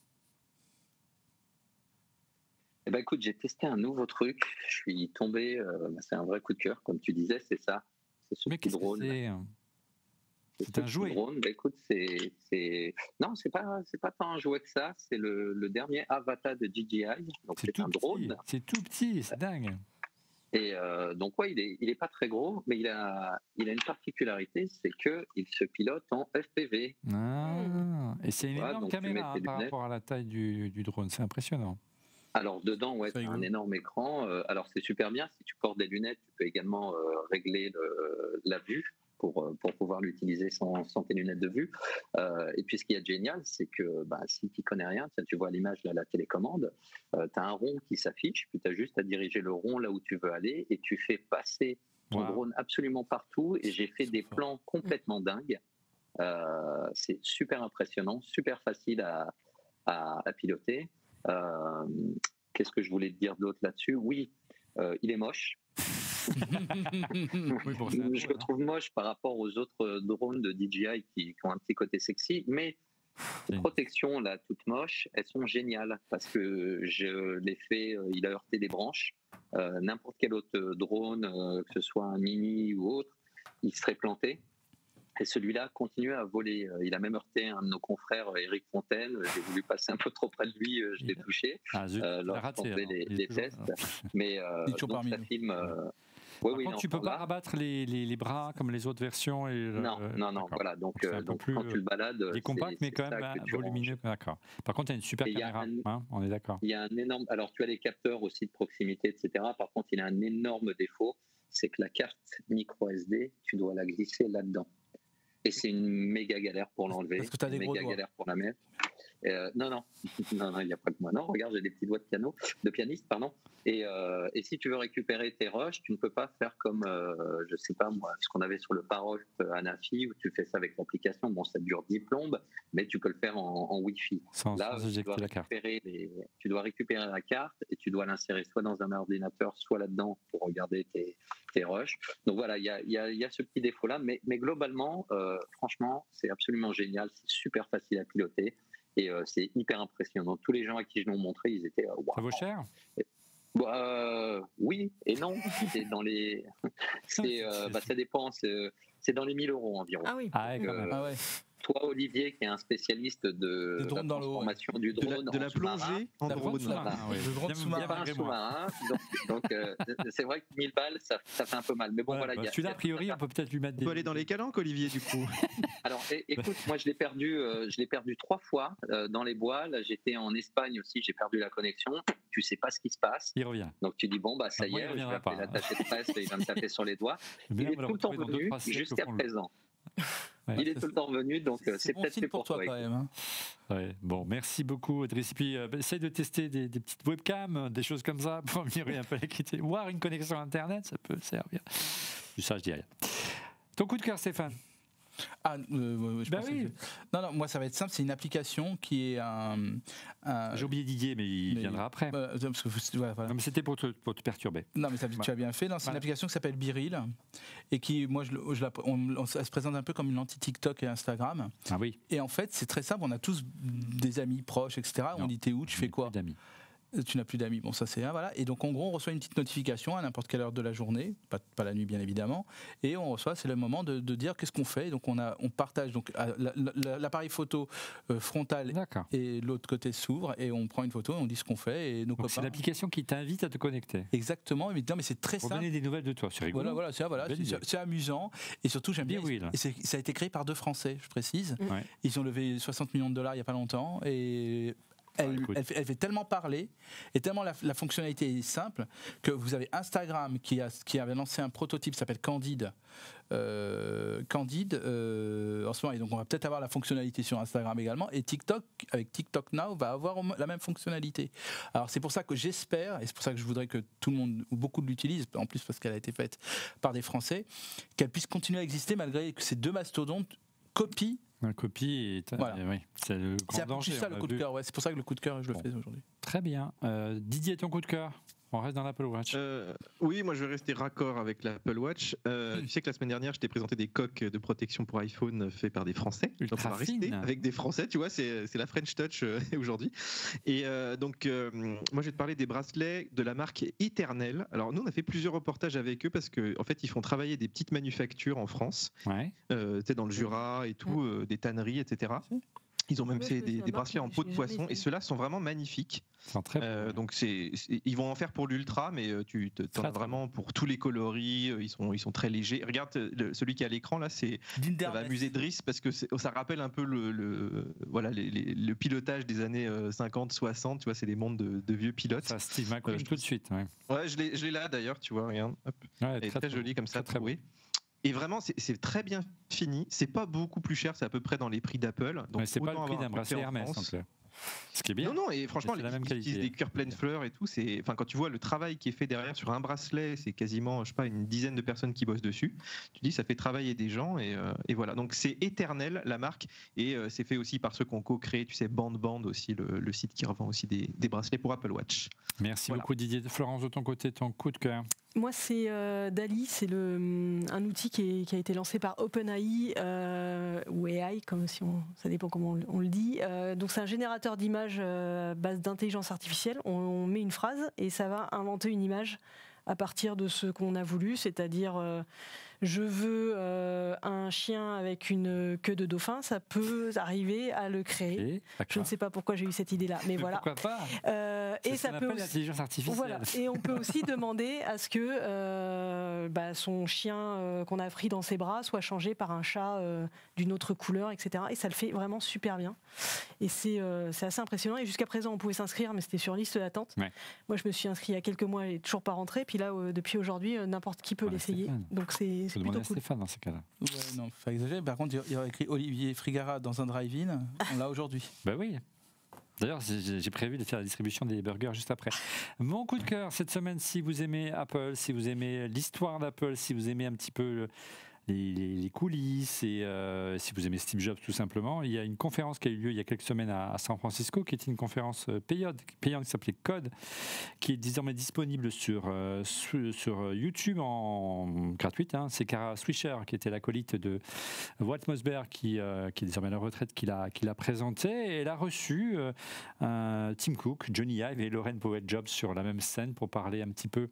Eh ben, écoute, j'ai testé un nouveau truc. Je suis tombé. euh, bah, c'est un vrai coup de cœur, comme tu disais, c'est ça. C'est ce Mais petit qu'est-ce que drone. c'est C'est C'est ce un petit jouet. drone. Bah, écoute, c'est, c'est... Non, c'est pas, c'est pas tant un jouet que ça. C'est le, le dernier Avata de D J I. Donc, C'est c'est tout un petit, drone. c'est tout petit, c'est dingue. Et euh, donc, ouais, il est, il est pas très gros, mais il a, il a une particularité, c'est que il se pilote en F P V. Ah, et c'est une Voilà, énorme donc tu mets caméra tes hein, par lunettes. rapport à la taille du, du drone, c'est impressionnant. Alors dedans, ouais, C'est tu as un rigolo. énorme écran. Euh, alors c'est super bien. Si tu portes des lunettes, tu peux également euh, régler le- la vue pour, euh, pour pouvoir l'utiliser sans, sans tes lunettes de vue. Euh, et puis ce qui est génial, c'est que bah, si tu connais rien, tiens, tu vois à l'image là, la télécommande, euh, tu as un rond qui s'affiche, puis tu as juste à diriger le rond là où tu veux aller et tu fais passer ton Wow. drone absolument partout. Et j'ai fait des Fort. plans complètement dingues. Euh, c'est super impressionnant, super facile à, à, à piloter. Euh, Qu'est-ce que je voulais te dire d'autre là-dessus? Oui, euh, il est moche. Oui, bon, c'est un Je drone, le trouve moche par rapport aux autres drones de D J I qui, qui ont un petit côté sexy, mais C'est les une- protections là, toutes moches, elles sont géniales parce que je l'ai fait, euh, il a heurté des branches. Euh, N'importe quel autre drone, euh, que ce soit un mini ou autre, il serait planté. Et celui-là continue à voler. Euh, Il a même heurté un de nos confrères, euh, Eric Fontaine. J'ai voulu passer un peu trop près de lui, euh, je l'ai Il a- touché. Ah, zut, Euh, tu l'as lorsqu'on raté. fait alors. les- Il est les toujours- tests. Mais euh, Il est toujours donc parmi ça nous. filme. euh, Par oui, oui, contre, non, tu peux par pas là. rabattre les, les, les bras comme les autres versions. Et le- Non, non, non, d'accord. voilà. Donc, Donc, c'est un euh, peu donc plus, quand tu le balades, Il est c'est- compact, mais c'est quand ça même que bah, tu volumineux. ranges. D'accord. Par contre, il y a une super Et il y a caméra. un- hein, on est d'accord. Il y a un énorme. Alors, tu as les capteurs aussi de proximité, et cetera. Par contre, il a un énorme défaut, c'est que la carte micro S D, tu dois la glisser là-dedans. Et c'est une méga galère pour l'enlever. Parce que t'as une des gros méga doigts. galère pour la mettre. Euh, non, non, non, non, il n'y a pas que moi. Non, regarde, j'ai des petits doigts de piano, de pianiste, pardon. Et, euh, et si tu veux récupérer tes rushs, tu ne peux pas faire comme, euh, je sais pas moi, ce qu'on avait sur le Parocht Anafi, où tu fais ça avec l'application. Bon, ça dure dix plombes, mais tu peux le faire en, en Wi-Fi. Sans, Là, sans tu éjecter dois, la carte. récupérer les- tu dois récupérer la carte et tu dois l'insérer soit dans un ordinateur, soit là-dedans pour regarder tes, tes rushs. Donc voilà, il y a, il y a- il y a ce petit défaut-là, mais, mais globalement, euh, franchement, c'est absolument génial, c'est super facile à piloter et euh, c'est hyper impressionnant. Tous les gens à qui je l'ai montré, ils étaient euh, waouh. Ça vaut cher? Bah, euh, oui et non. C'est dans les, c'est, euh, bah, ça dépend. C'est, c'est dans les mille euros environ. Ah oui. Ah, ouais, quand même. Ah ouais. Toi, Olivier, qui est un spécialiste de Des drones la dans l'eau, ouais. transformation du De la, drone de en la sous-marin, plongée en La drone. drone sous-marin. Ah, oui. Le drone Bien- sous-marin. bien pas un vrai, moi. sous-marin. Donc, donc, euh, c'est vrai que mille balles, ça, ça fait un peu mal. Mais bon, Ouais, voilà. bah, il y a- celui-là, il y a a- priori, on peut peut-être lui mettre On des. peut aller dans les calanques, Olivier, du coup. Alors, é- écoute, moi, je l'ai perdu, euh, je l'ai perdu trois fois euh, dans les bois. Là, j'étais en Espagne aussi, j'ai perdu la connexion. Tu sais pas ce qui se passe. Il revient. Donc, tu dis, bon, bah, ça Ah, y moi, il est, je reviendra vais appeler pas. l'attaché de presse et il va me taper sur les doigts. Mais Il on est va le tout le temps retrouver dans deux, venu trois siècles au jusqu'à fond de l'eau. présent. Ouais. Il est tout le temps venu, donc euh, c'est bon peut-être signe fait pour pour toi toi. quand écoute. même. hein. Ouais. Bon, merci beaucoup, Driss. Et puis, euh, bah, essaye de tester des, des petites webcams, des choses comme ça, pour améliorer un peu la qualité. Voir une connexion Internet, ça peut servir. Ça, je dis rien. Ton coup de cœur, Stéphane? Ah, euh, je Bah pense oui. que- Non, non, moi ça va être simple. C'est une application qui est un. un- J'ai oublié Didier, mais il mais- viendra après. Euh, parce que vous- voilà, voilà. Non, mais c'était pour te, pour te perturber. Non, mais ça, tu as bien fait. Non, c'est Voilà. une application qui s'appelle Biril et qui, moi, je, le- je la- on, on- elle se présente un peu comme une anti-TikTok et Instagram. Ah oui. Et en fait, c'est très simple. On a tous des amis proches, et cetera. Non. On dit t'es où, tu fais quoi? D'amis. Tu n'as plus d'amis. Bon, ça c'est un, voilà. Et donc, en gros, on reçoit une petite notification à n'importe quelle heure de la journée, pas, pas la nuit bien évidemment. Et on reçoit, c'est le moment de, de dire qu'est-ce qu'on fait. Donc, on a, on partage donc à- la- la- l'appareil photo euh, frontal D'accord. et l'autre côté s'ouvre et on prend une photo et on dit ce qu'on fait et nos Donc c'est copains. l'application qui t'invite à te connecter. Exactement. Mais non, mais c'est très Pour simple. donner des nouvelles de toi. C'est rigolo. Voilà, voilà, c'est voilà, Belle c'est- idée. c'est amusant et surtout j'aime bien. Biril. Et c'est- ça a été créé par deux Français, je précise. Ouais. Ils ont levé soixante millions de dollars il n'y a pas longtemps et elle, Ah, écoute. elle fait, elle fait tellement parler et tellement la, la fonctionnalité est simple que vous avez Instagram qui, a, qui avait lancé un prototype qui s'appelle Candide. Euh, Candide euh, en ce moment, et donc on va peut-être avoir la fonctionnalité sur Instagram également, et TikTok avec TikTok Now va avoir la même fonctionnalité. Alors c'est pour ça que j'espère, et c'est pour ça que je voudrais que tout le monde ou beaucoup l'utilisent, en plus parce qu'elle a été faite par des Français, qu'elle puisse continuer à exister malgré que ces deux mastodontes copient. La copie, est, Voilà. euh, oui, c'est le C'est grand un peu danger. plus ça on le l'a coup de vu. cœur, ouais. C'est pour ça que le coup de cœur je le Bon. fais aujourd'hui. Très bien. Euh, Didier, ton coup de cœur. On reste dans l'Apple Watch. Euh, oui, moi je vais rester raccord avec l'Apple Watch. Euh, Mm. Tu sais que la semaine dernière, je t'ai présenté des coques de protection pour iPhone faits par des Français. Ultra Donc on va rester fine. avec des Français, tu vois, c'est c'est la French Touch euh, aujourd'hui. Et euh, donc, euh, moi je vais te parler des bracelets de la marque Eternel. Alors nous, on a fait plusieurs reportages avec eux parce qu'en en fait, ils font travailler des petites manufactures en France, Ouais. euh, tu sais, dans le Jura et tout, euh, des tanneries, et cetera. Ils ont même Ouais, fait je connais des, la des marque, bracelets en mais peau je de l'ai jamais poisson et essayé. ceux-là sont vraiment magnifiques. C'est très Euh, donc c'est, c'est- ils vont en faire pour l'ultra, mais euh, tu te- t'en Très, as très vraiment pour tous les coloris. euh, Ils sont, ils sont très légers. Regarde euh, le- celui qui est à l'écran là, c'est ça va amuser Driss parce que c'est- ça rappelle un peu le, le- voilà les- les- le pilotage des années euh, cinquante, soixante. Tu vois, c'est des mondes de, de vieux pilotes. Ça, Steve McQueen Euh, je tout de suite. Ouais. Ouais, je l'ai, je l'ai là d'ailleurs. Tu vois, regarde. Hop. Ouais, Elle est très, jolie comme ça, très, très trouée. Et vraiment, c'est, c'est très bien fini. C'est pas beaucoup plus cher. C'est à peu près dans les prix d'Apple. Donc Mais c'est pas le autant prix avoir d'un un portrait bracelet en Hermès. France. en clair. Ce qui est bien. Non, non, et franchement, c'est les, la même ils utilisent qualité. des cœurs pleins de fleurs et tout. C'est, enfin, quand tu vois le travail qui est fait derrière sur un bracelet, c'est quasiment, je sais pas, une dizaine de personnes qui bossent dessus. Tu dis, ça fait travailler des gens et, euh, et voilà. Donc c'est Eternel la marque et euh, c'est fait aussi par ceux qui ont co-créé, tu sais, Band Band aussi, le, le site qui revend aussi des, des bracelets pour Apple Watch. Merci Voilà. beaucoup Didier. Florence, de ton côté, ton coup de cœur. Moi, c'est euh, Dali, c'est le, hum, un outil qui, est- qui a été lancé par OpenAI, euh, ou A I, comme si on, ça dépend comment on, le- on le dit. Euh, donc, c'est un générateur d'images euh, à base d'intelligence artificielle. On, on met une phrase et ça va inventer une image à partir de ce qu'on a voulu, c'est-à-dire euh, je veux euh, un chien avec une queue de dauphin, ça peut arriver à le créer. Et, Je ne sais pas pourquoi j'ai eu cette idée-là, mais voilà. Pourquoi pas. Euh, C'est et ce ça qu'on peut appelle aussi... l'intelligence artificielle. Voilà. Et on peut aussi demander à ce que euh, bah, son chien euh, qu'on a pris dans ses bras soit changé par un chat euh, d'une autre couleur, et cetera. Et ça le fait vraiment super bien. Et c'est euh, c'est assez impressionnant. Et jusqu'à présent, on pouvait s'inscrire, mais c'était sur liste d'attente. Ouais. Moi, je me suis inscrit il y a quelques mois et toujours pas rentré. Puis là, euh, depuis aujourd'hui, euh, n'importe qui peut Voilà, l'essayer. Stéphane. Donc c'est Faut c'est demander plutôt à cool. Stéphane dans ces cas-là. Ouais, non, faut pas exagérer. Par contre, il y aurait écrit Olivier Frigara dans un drive-in. On l'a aujourd'hui. Ben oui. D'ailleurs, j'ai j'ai prévu de faire la distribution des burgers juste après. Mon coup de cœur cette semaine, si vous aimez Apple, si vous aimez l'histoire d'Apple, si vous aimez un petit peu le- les, les- les coulisses et euh, si vous aimez Steve Jobs tout simplement, il y a une conférence qui a eu lieu il y a quelques semaines à, à San Francisco, qui était une conférence euh, payante, payante qui s'appelait Code, qui est désormais disponible sur, euh, sur, sur YouTube en gratuite. Hein. C'est Kara Swisher, qui était l'acolyte de Walt Mossberg, qui, euh, qui est désormais à la retraite, qui l'a, qui l'a présenté. Et elle a reçu euh, un Tim Cook, Johnny Ive et Lauren Powell-Jobs sur la même scène pour parler un petit peu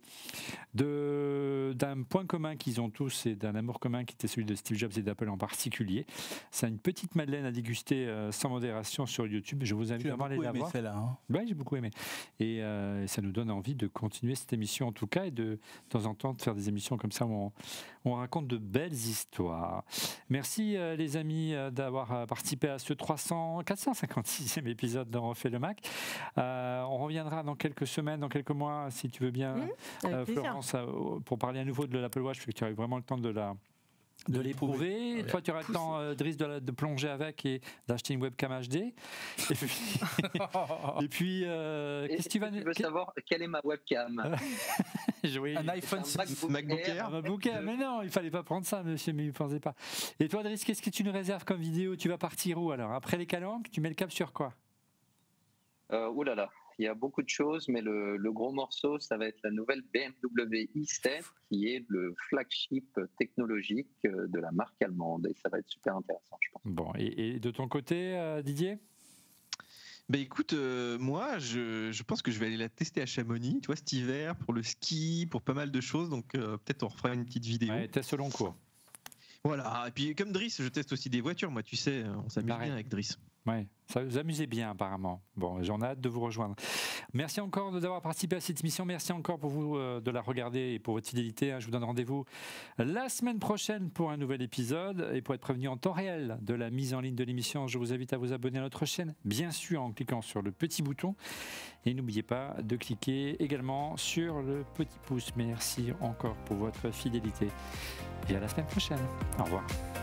de, d'un point commun qu'ils ont tous et d'un amour commun qui était celui de Steve Jobs et d'Apple en particulier. C'est une petite madeleine à déguster euh, sans modération sur YouTube. Je vous invite Tu as vraiment à aller beaucoup la aimé voir. celle-là. Hein. Oui, j'ai beaucoup aimé. Et euh, ça nous donne envie de continuer cette émission en tout cas et de, de temps en temps de faire des émissions comme ça où on, on raconte de belles histoires. Merci euh, les amis euh, d'avoir euh, participé à ce trois cents, quatre cent cinquante-sixième épisode d'On refait le Mac. Euh, on reviendra dans quelques semaines, dans quelques mois, si tu veux bien, Mmh, avec euh, plaisir. Florence, euh, pour parler à nouveau de l'Apple Watch, parce que tu as eu vraiment le temps de la de l'éprouver. Toi, tu auras le temps, euh, Driss, de, la- de plonger avec et d'acheter une webcam H D. Et puis, et puis euh, Et qu'est-ce que tu vas tu veux qu'est- savoir quelle est ma webcam? Oui. Un iPhone C'est un six. MacBook MacBook Air. Air. Ah, bah, bouquet. Mais non, il fallait pas prendre ça, monsieur, mais il ne pensait pas. Et toi, Driss, qu'est-ce que tu nous réserves comme vidéo? Tu vas partir où alors? Après les calanques, tu mets le cap sur quoi? Euh, ouh là là, il y a beaucoup de choses, mais le, le gros morceau, ça va être la nouvelle B M W i sept, qui est le flagship technologique euh, de la marque allemande. Et ça va être super intéressant, je pense. Bon, et, et de ton côté, euh, Didier? Bah écoute, euh, moi, je, je pense que je vais aller la tester à Chamonix, tu vois, cet hiver, pour le ski, pour pas mal de choses. Donc euh, peut-être on refera une petite vidéo. Ouais, test au long cours. Voilà. Et puis comme Driss, je teste aussi des voitures. Moi, tu sais, on s'amuse Pareil. bien avec Driss. Ouais, ça vous amusez bien apparemment. Bon, j'en ai hâte de vous rejoindre. Merci encore d'avoir participé à cette émission. Merci encore pour vous euh, de la regarder et pour votre fidélité. Je vous donne rendez-vous la semaine prochaine pour un nouvel épisode. Et pour être prévenu en temps réel de la mise en ligne de l'émission, je vous invite à vous abonner à notre chaîne, bien sûr en cliquant sur le petit bouton. Et n'oubliez pas de cliquer également sur le petit pouce. Merci encore pour votre fidélité. Et à la semaine prochaine. Au revoir.